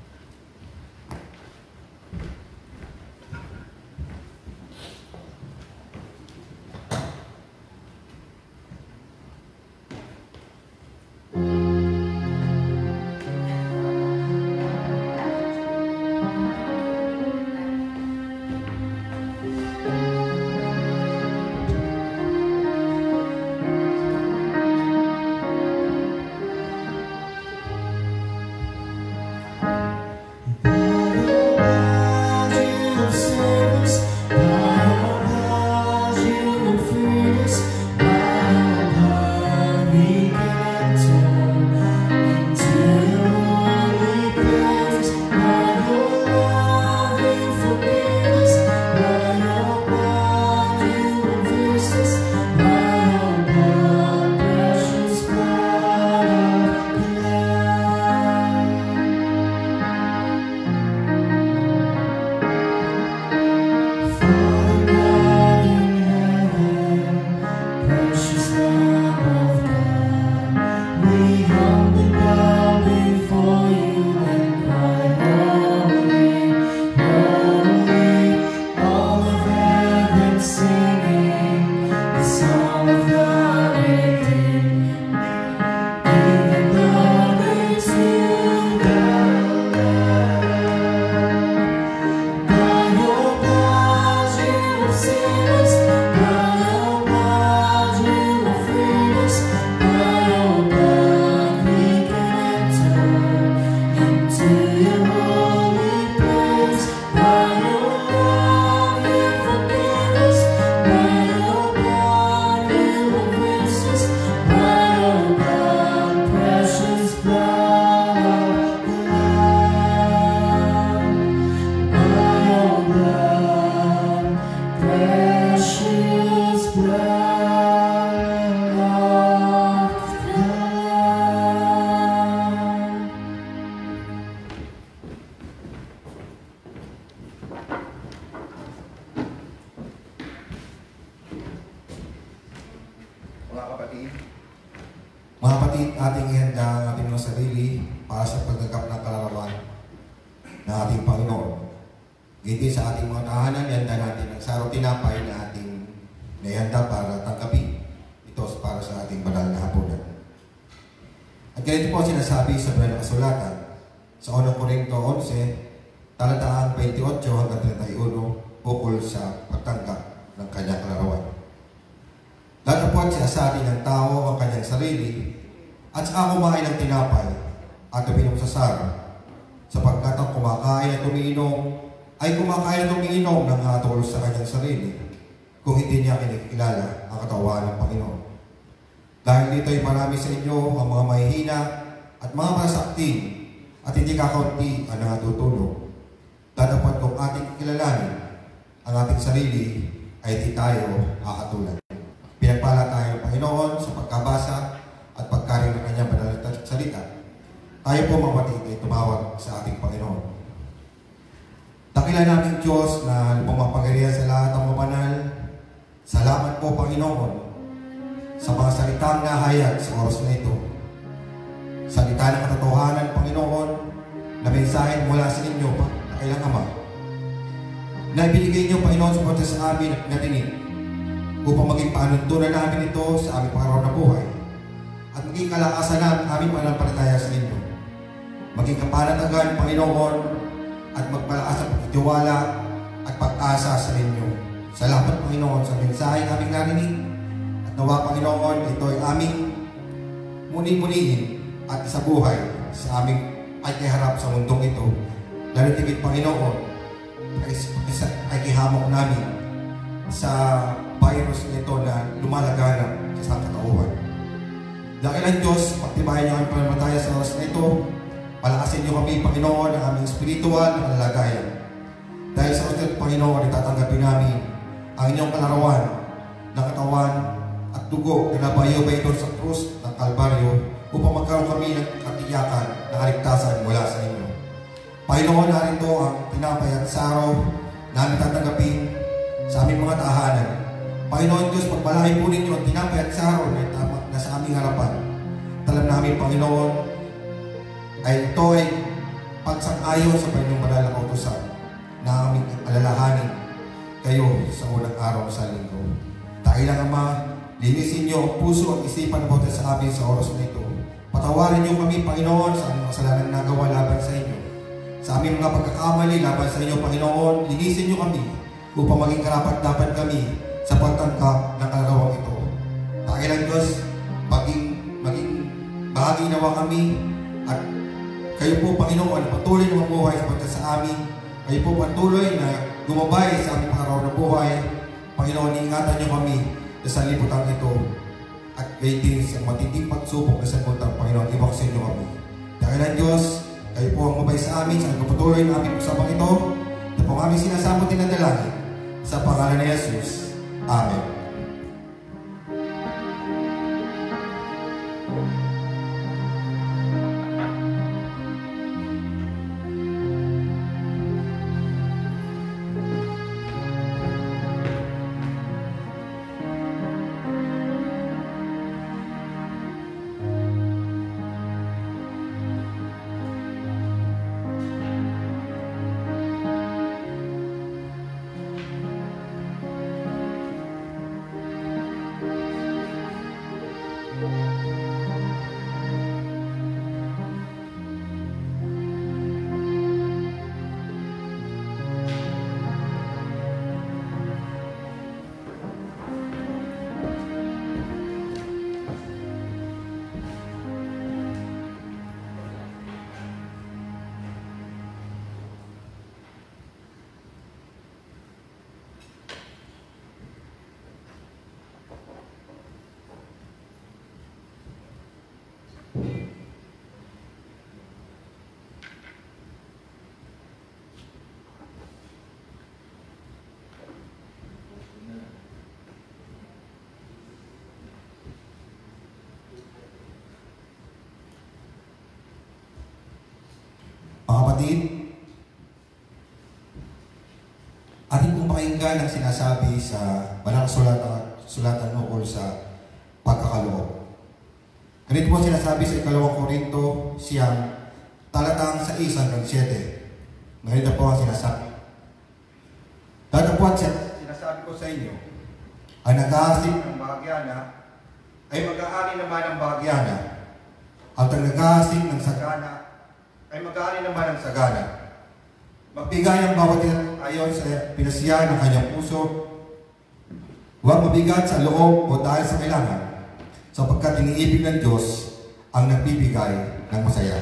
Mga kapatid, ating ihanda ang ating mga sarili para sa pagdagap ng kalarawan ng ating Panginoon. Gindi sa ating mga tahanan, ihanda natin ang saro tinapay na ating naihanda para tanggapin. Ito para sa ating banal na hapunan. At ganito po sinasabi sa banal na kasulatan sa 1 Korinto 11, talataan 28 hanggang 31, ukol sa pagtanggap ng kanyang kalarawan. Datapot siya sa atin ng tao ang kanyang sarili at sa kumain ng tinapay at uminom sa saro, sapagkat ang kumakain at umiinom ay kumakain at umiinom ng hatol sa kanyang sarili kung hindi niya kinikilala ang katawan ng Panginoon. Dahil dito ay marami sa inyo ang mga mahihina at mga masakting at hindi kakaunti ang natutulog. Datapot kung ating kilalanin ang ating sarili ay di tayo kakatulan. Pinagpala tayo ng Panginoon sa pagkabasa at pagkarin ng kanyang banal na salita. Tayo po mga kapatid ay tumawag sa ating Panginoon. Dakilan natin Diyos na lumapangyarihan sa lahat ng mabanal. Salamat po Panginoon sa mga salitang nahayag sa oras na ito. Salita ng katotohanan Panginoon na mensahe mula sa inyo na kailang Ama, na ibinigay niyo Panginoon sa amin at natinig upang maging panuntunan namin ito sa aming pangaraw na buhay at maging kalakasan ng aming pananampalataya sa inyo. Maging kapanatagan, Panginoon, at magpalakas ang pagtitiwala at pag-asa sa inyo. Salamat, Panginoon, sa mensahe aming narinig at nawa, Panginoon, ito ay aming muni-muniin at isabuhay sa aming pagkiharap sa mundong ito. Lalo tigit, Panginoon, ay kihamok namin sa virus nito na lumalaganap sa sangkatauhan. Dakilan Diyos, pagtibayan niyo ang pananampalataya sa oras na ito Palakasin niyo kami, Panginoon, ng aming spiritual na kalagayan. Dahil sa utot, Panginoon, itatanggapin namin ang inyong kalarawan ng katawan at dugo na nabayo-bay doon sa krus ng Kalbaryo upang magkaroon kami ng katiyakan na kaligtasan mula sa inyo. Panginoon, narito ang tinapay at saraw na aming tatanggapin sa aming mga tahanan. Panginoon Diyos, pagpalain po ninyo ang tinapay at saraw na sa aming harapan. Talam namin, Panginoon, ay ito ay pagsang-ayon sa Panginoong banal na kautusan na aming alalahanin kayo sa unang araw sa linggo. Dahilan Ama, linisin niyo ang puso at isipan na sa amin sa oras na ito. Patawarin niyo kami, Panginoon, sa aming kasalanan na nagawa laban sa inyo. Sa aming mga pagkakamali laban sa inyo, Panginoon, linisin niyo kami upang maging karapat-dapat kami sa pagtangkap ng kalawang ito. Dahilan Diyos, maging bahagi nawa kami at kayo po, Panginoon, patuloy na mabuhay sa amin. Kayo po patuloy na gumabay sa aming pangaraw na buhay. Panginoon, ingatan niyo kami sa liputan ito. At kayo din sa matinding pagsubok na sa liputan, Panginoon, ibaksin niyo kami. Dahilan Diyos, kayo po ang mabay sa amin sa patuloy na aming pagsabang ito. Na po aming sinasamo din ang dalangin. Sa pangalan ni Jesus. Amen. Mga kapatid, ating pong pakinggan ang sinasabi sa banal sulatan ukol sa pagkakaloob. Ganito po sinasabi sa 2 Korinto 9, talatang 6 hanggang 7. Ganito po ang sinasabi. Datapwat sinasabi ko sa inyo, ang nag-aasip ng bahagyana ay mag-aari naman ng bahagyana, at ang nag-aasip ng sagana ay mag-aari naman ng sagana. Magbigay ang bawat ayon sa pinasiya ng kanyang puso. Huwag mabigat sa loob o dahil sa kailangan, sapagkat iniibig ng Diyos ang nagbibigay ng masaya.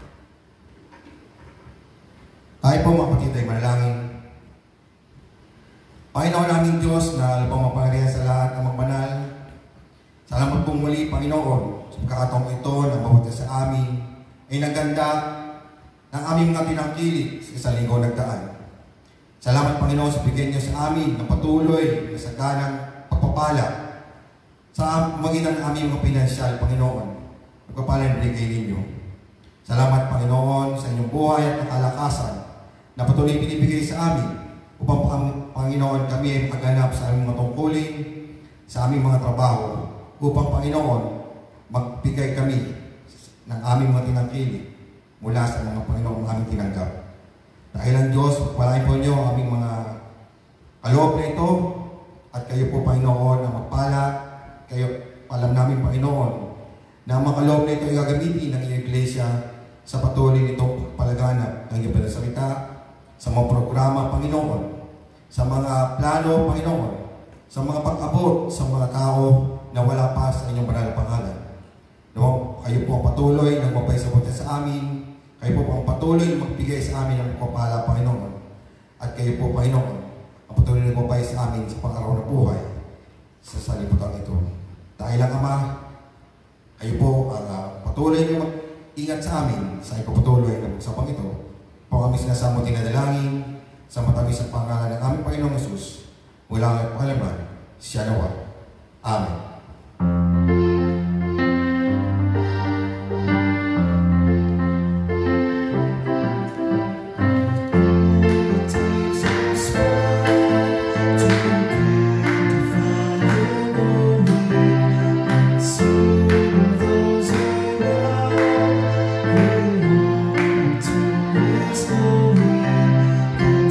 Tayo po mga kapatid ay manalangin. Panginoon naming Diyos na alabang mapangyarihan sa lahat ng magbanal, salamat pong muli, Panginoon, sa pagkakataong ito na mabuti sa amin ay naganda ng aming mga tinangkilik sa linggo nagdaan. Salamat, Panginoon, sa bigyan niyo sa amin na patuloy na saganang pagpapala sa magitan ng aming mga pinansyal, Panginoon. Pagpapala na binigay ninyo. Salamat, Panginoon, sa inyong buhay at kalakasan na patuloy pinibigay sa amin upang, Panginoon, kami ay makaganap sa aming mga tungkulin, sa aming mga trabaho, upang, Panginoon, magbigay kami ng aming mga tinangkilik mula sa mga Panginoon aming tinanggap. Dahil ang Diyos, pagpalain po niyo ang aming mga kaloob na ito at kayo po, Panginoon, na magpala. Kayo, alam namin, Panginoon, na ang mga kaloob na ito ay gagamitin ng iyong iglesia sa patuloy nitong palaganap ng iyong panasalita, sa mga programa, Panginoon, sa mga plano, Panginoon, sa mga pag-abot sa mga tao na wala pa sa inyong banal na pangalan. No, kayo po ang patuloy na magpapasabot sa amin. Kayo po ang patuloy na magbigay sa amin ng pagpapala, Panginoon. At kayo po, Panginoon, ang patuloy na magbigay sa amin sa pang-araw na buhay sa salibutan ito. Dahil ang Ama, kayo po ang patuloy na ingat sa amin sa ipapatuloy na pagsapang ito. Po kami sinasamo tinadalangin sa matamis ang pangalan ng aming Panginoong Yesus. Mula ang pangalaman, siya nawa. Amen.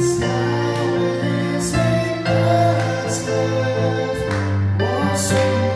So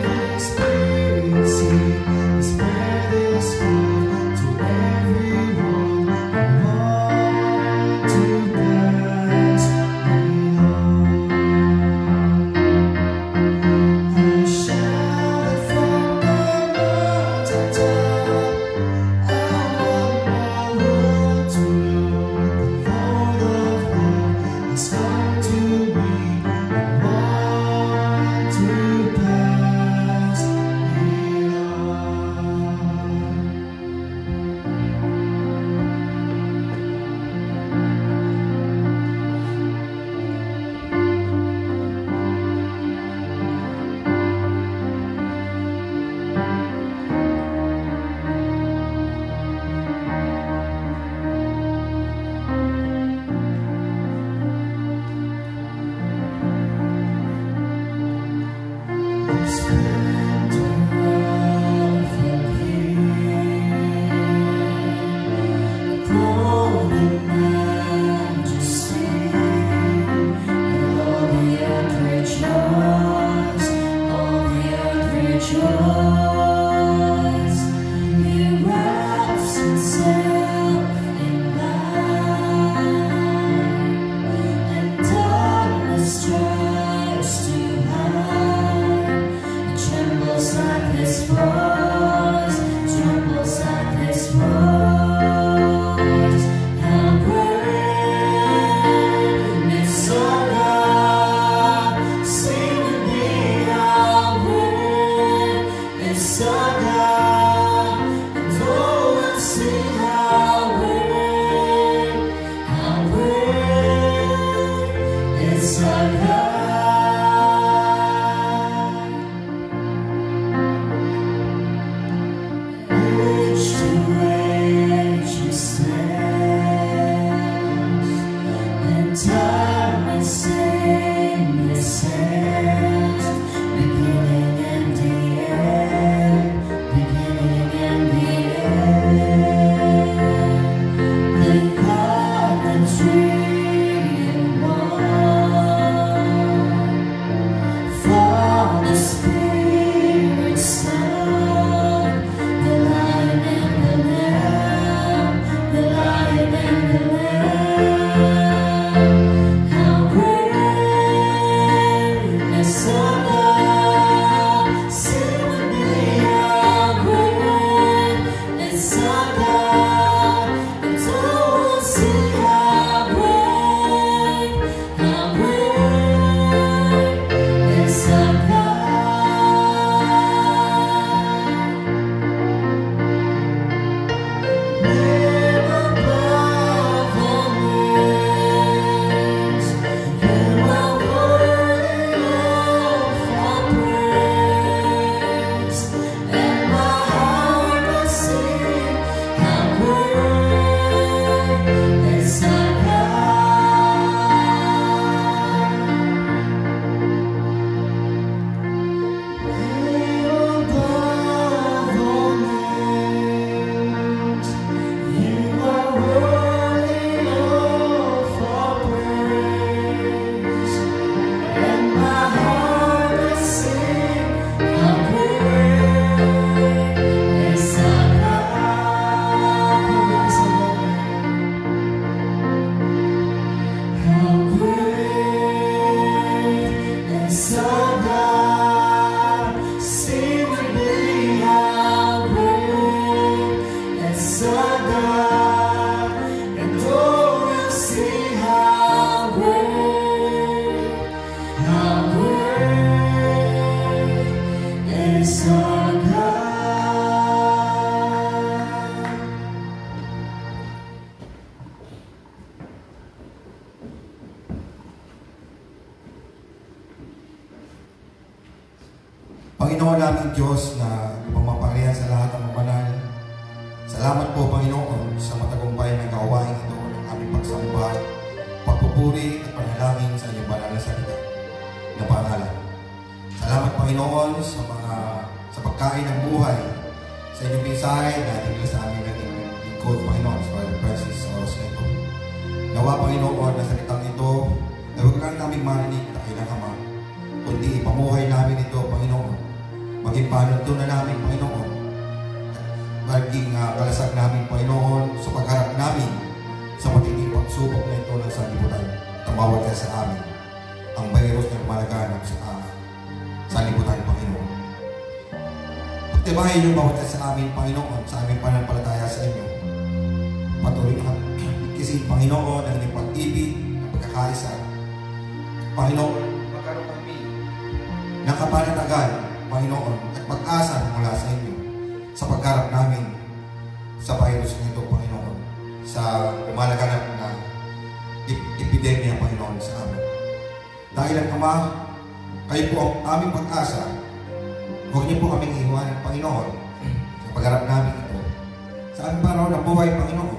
Panginoon namin Diyos na lumapangyarihan sa lahat ng mabanal. Salamat po, Panginoon, sa matagumpay na gawain ito ng aming pagsamba, pagpupuri at panalangin sa inyong banal na salita na pangalan. Salamat, Panginoon, sa pagkain ng buhay, sa inyong mensahe na tingin sa amin ng lingkod, Panginoon, sa Brother Francis sa oras na ito. Nawa, Panginoon, na salitang ito ay huwag lang namin marinig na kailang Ama, kundi ipamuhay namin ito, Panginoon. Maging panuntunan namin, Panginoon. At maging kalasag namin, Panginoon, sa pagharap namin sa matinding pagsubok na ito ng sanlibutan. Tumawag ka sa amin ang virus na lumalaganap sa sanlibutan, Panginoon. Pagtibahin yung bawat sa amin, Panginoon, sa aming pananampalataya sa inyo. Patuloy na kasi, Panginoon, ang inyong pag-ibig, ang pagkakaisa. Panginoon, magkaroon kami ng kapanatagan, Panginoon, at pag-asa mula sa inyo sa pagharap namin sa virus nito, Panginoon, sa lumalaganap na epidemya, Panginoon, sa amin. Dahil ang Ama, kayo po ang aming pag-asa. Huwag niyo po kaming iwanan, Panginoon, sa pagharap namin ito. Sa aming panahon ng buhay, Panginoon,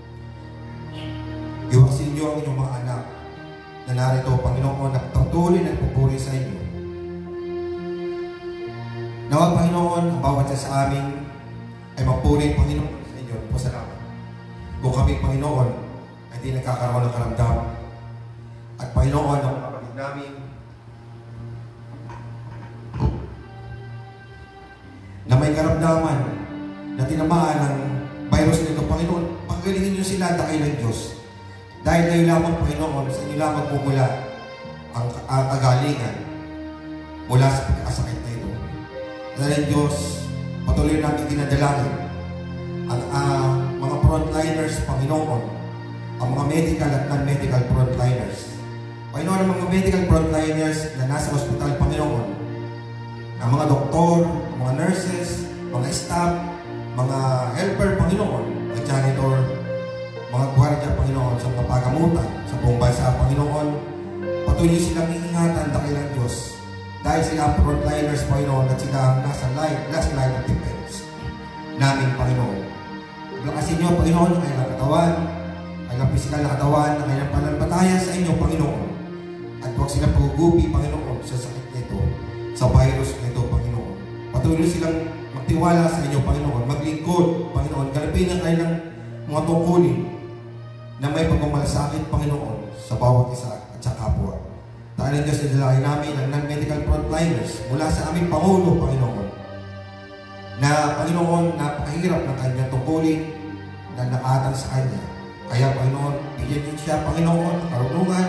iwasin niyo ang inyong mga anak na narito, Panginoon, na patuloy na pupuri sa inyo. Nawa, Panginoon, ang bawat isa sa amin ay mapuri, Panginoon, sa inyo. Pasalamat. Kung kami, Panginoon, ay di nagkakaroon ng karamdaman. At Panginoon, ang kapatid namin na may karamdaman na tinamaan ng virus nito, Panginoon, pagalingin niyo sila dakay ng Diyos. Dahil kayo lamang, Panginoon, sa inyo lamang pumula ang kagalingan mula sa pagkakasakit na ito. Dahil Diyos, patuloy natin dinadalangin ang mga frontliners, Panginoon, ang mga medical at non-medical frontliners. Panginoon, ang mga medical frontliners na nasa ospital, Panginoon, ang mga doktor, mga nurses, mga staff, mga helper, Panginoon, mga janitor, mga gwardiya, Panginoon, sa mga pagamutan, sa buong bansa, Panginoon, patuloy silang iingatan dahil ng Diyos. Dahil sila ang frontliners, Panginoon, at sila ang last line of defense namin, Panginoon. Lakasin niyo, Panginoon, ang kanilang katawan, kanilang pisikal na katawan, ang kanilang pananampalataya sa inyo, Panginoon. At huwag silang pagugupi, Panginoon, sa sakit nito, sa virus nito, Panginoon. Patuloy silang magtiwala sa inyo, Panginoon, maglingkod, Panginoon, galapin ang kanilang mga tungkulin na may pagmamalasakit, Panginoon, sa bawat isa at sa kapwa. Dahil ang Diyos, idalahin namin ang non-medical frontliners mula sa aming Pangulo, Panginoon, na, Panginoon, napakahirap ng kanyang tungkulin na nakatang sa Kanya. Kaya, Panginoon, bigyan niyo siya, Panginoon, karunungan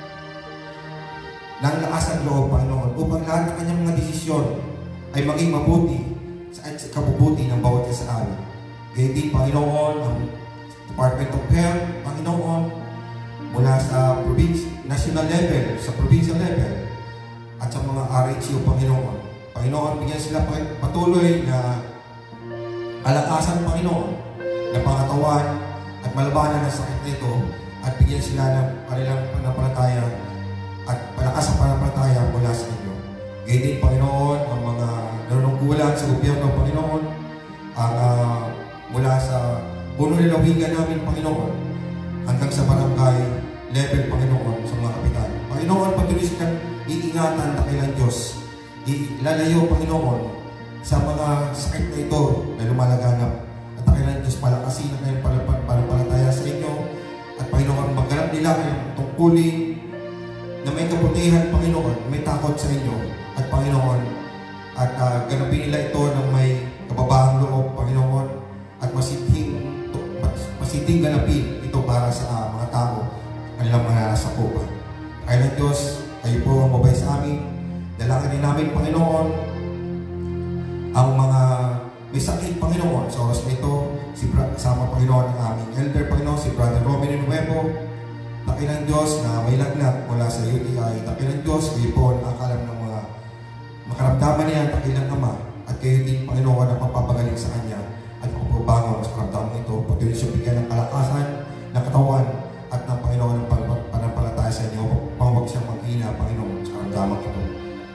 ng lakas ng loob, Panginoon, upang lahat ng kanyang mga desisyon ay maging mabuti sa kabubuti ng bawat isa sa amin. Gayun din, Panginoon, ang Department of Health, Panginoon, mula sa national level, sa provincial level, at sa mga RHU, Panginoon. Panginoon, bigyan sila patuloy na kalakasan, Panginoon, na pangatawan at malabanan ng sakit nito, at bigyan sila ng kanilang pananampalataya at palakas ang pananampalataya mula sa inyo. Gayun din, Panginoon, ang mga nanunungkulan sa gobyerno, Panginoon, ang mula sa puno nilawigan namin, Panginoon, hanggang sa barangay level, Panginoon, sa mga kapitan. Panginoon, patuloy silang iingatan na kailang Diyos. Ilalayo, Panginoon, sa mga sakit na ito na lumalaganap. At kailang Diyos, palakasin ang kayong panampalataya sa inyo. At Panginoon, magganap nila kayong tungkulin na may kaputihan, Panginoon, may takot sa inyo. At Panginoon, at ganapin nila ito ng may kababahang loob, Panginoon, at masiting ganapin ito para sa mga tao kanilang mga nasakupan. Kaya ng Diyos, kayo po ang mabay sa amin. Dalangin din namin, Panginoon, ang mga may sakit, Panginoon, sa oras na ito, kasama, Panginoon, ang aming elder, Panginoon, si Brother Romero Nuevo. Takin ng Diyos na may lagnat mula sa UTI. Takin ng Diyos, kayo po nakakalam ng mga makaramdaman niya, takin ng Ama. At kayo din, Panginoon, ang papapagaling sa Kanya at magpapabangon sa karamdaman ito. Patuloy siya bigyan ng kalakasan, ng katawan, at ng Panginoon ng panampalataya sa inyo. Pang huwag siyang maghina, Panginoon, sa karamdaman ito.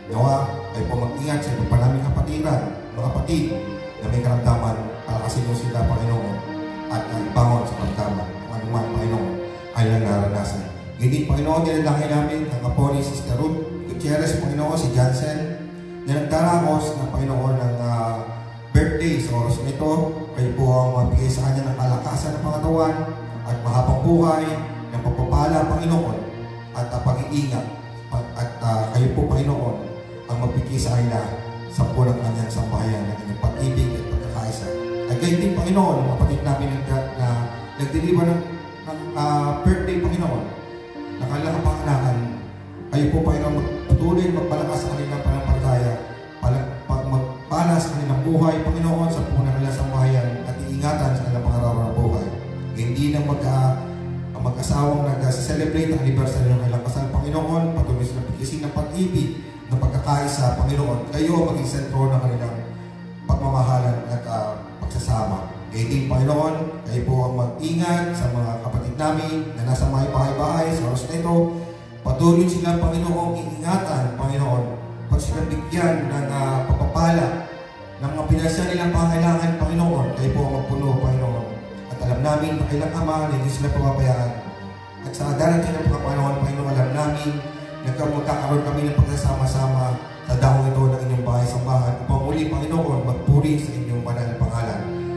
Nawa, kayo po mag-ingat sa iba pa namin kapatiran, mga kapatid na may karamdaman, palakasin mo sila, Panginoon, at ibangon sa pagkaman. Kung ano man, Panginoon, ay lang naranasan. Hindi, Panginoon, dinalangin namin ang kapo ni Sister Ruth Gutierrez, Panginoon, si Jansen, na nagdarangos na Panginoon ng birthday sa oras nito. Kayo po ang mabigay sa kanya ng kalakasan ng pangatawan at mahabang buhay, ng pagpapala, Panginoon, at pag-iingat. At kayo po, Panginoon, ang magbigay sa kanila sa punang kanyang sambahayan ng inyong pag-ibig at pagkakaisa. At kayo din, Panginoon, ang kapatid namin na nagdeliver ng birthday, Panginoon, na kanilang kapanganakan. Kayo po, Panginoon, patuloy magpalakas sa kanilang panampalataya, magpala sa kanilang buhay, Panginoon, sa punang kanilang sambahayan at iingatan sa kanilang pangaraw ng buhay. Hindi na mag-asawang nag-celebrate ang anniversary ng kanilang kasal, Panginoon, patuloy silang pikisin ng pag-ibig, ng pagkakaisa, Panginoon. Kayo maging sentro ng kanilang pagmamahalan at pagsasama. Kaya din, Panginoon, kayo po ang mag-ingat sa mga kapatid namin na nasa mga bahay-bahay sa oras na ito. Patuloy sila, Panginoon, iingatan, Panginoon, pag silang bigyan ng pagpapala ng mga pinasya nilang pangailangan, Panginoon. Kayo po ang magpuno, Panginoon. At alam namin na kailang Ama na hindi sila pababayaan. At sa darating ng Panginoon, alam namin na magkakaroon kami ng pagsasama-sama sa dahong ito ng inyong bahay-sambahan upang muli, Panginoon, magpuri sa inyong banal na pangalan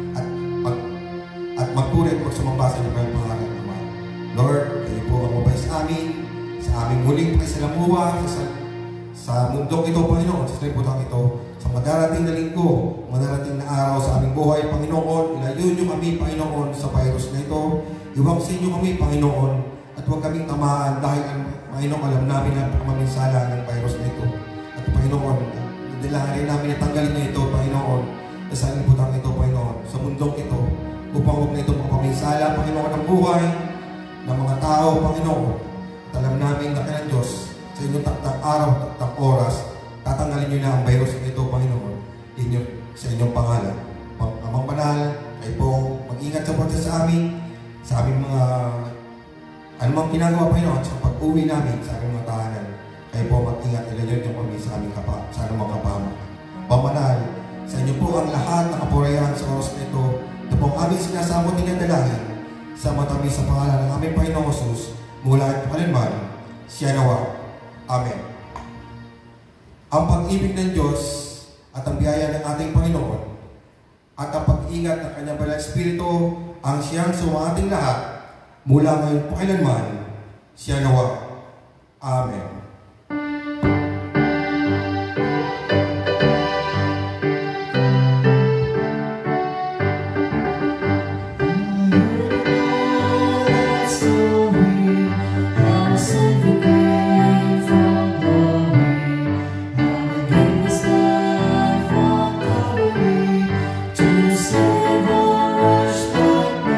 at magpuri at magsumamba sa inyong pangalan, Ama. Lord, kayo po ang mabay sa amin, sa aming muling pakisalamuha sa mundong ito, Panginoon, sa liputan ito, sa madarating na linggo, madarating na araw sa aming buhay, Panginoon. Ilayo niyo kami, Panginoon, sa virus na ito. Iwang sa inyo kami, Panginoon, at huwag kaming tamaan dahil, Panginoon, alam namin na pagmaminsala ng virus na ito. At Panginoon, nilaharin namin na tanggalin na ito, Panginoon, sa liputan ito, Panginoon, sa mundong ito, upang huwag na ito magpaminsala, Panginoon, ng buhay ng mga tao, Panginoon. At alam namin na kaya Diyos, sa inyong taktak araw, taktak oras, tatanggalin niyo na ang virus nito, Panginoon, sa inyong pangalan. Amang Banal, ay po mag-ingat sa pagsa sa aming mga anumang ginagawa, Panginoon, sa pag-uwi namin sa aming mga tahanan. Kayo po mag-ingat, ilanyon niyo kami sa aming sa anumang kapama. Pamanal, sa inyo po ang lahat ng kapurayan sa oras nito. Ito po ang aming sinasamo tinadalangin sa matabi sa pangalan ng aming Panginoong Jesus mula at palinman, siya nawa. Amen. Ang pag-ibig ng Diyos at ang biyaya ng ating Panginoon at ang pag-ingat ng Kanyang Banal Espiritu ang siyang sumating lahat mula ngayon pakailanman, siya nawa. Amen.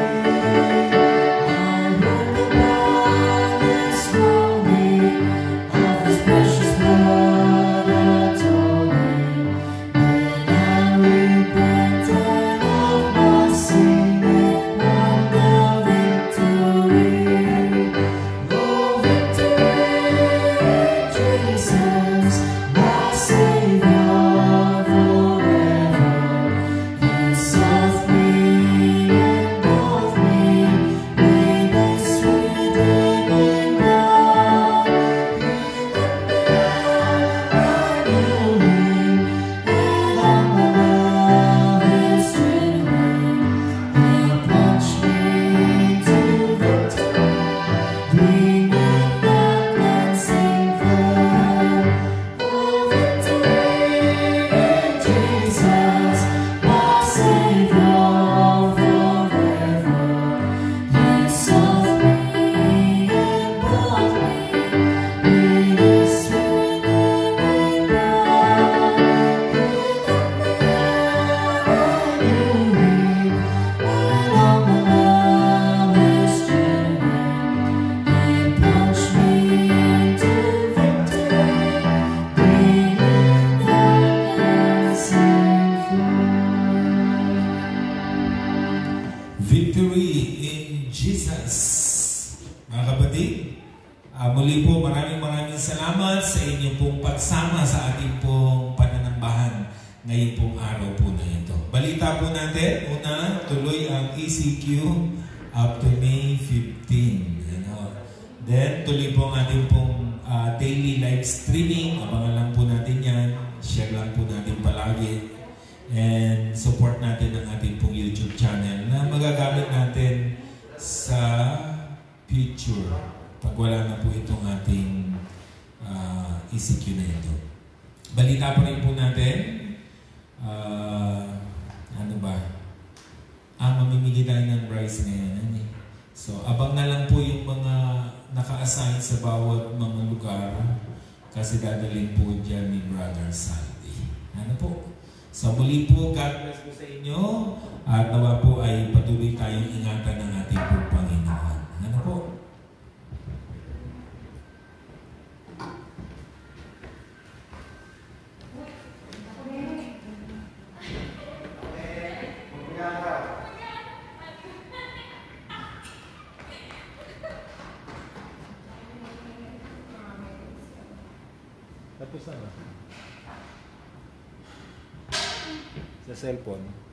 I inyo pong pagsama sa ating pong pananambahan ngayon pong araw po na ito. Balita po natin, una, tuloy ang ECQ up to May 15. Then, tuloy po ang ating pong daily live streaming. Abangan lang po natin yan. Share lang po natin palagi. And support natin ang ating pong YouTube channel na magagamit natin sa future pag wala na po itong ating ECQ na ito. Balita pa rin po natin, ano ba? Mamimili tayo ng rice ngayon. So, abang na lang po yung mga naka-assign sa bawat mga lugar kasi dadalhin po dyan ni Brother Sandy. Ano po? So, muli po, God bless po sa inyo at nawa po ay patuloy tayong ingatan ng ating pong Panginoon. Ano po? Tapos na ba? Sa cellphone.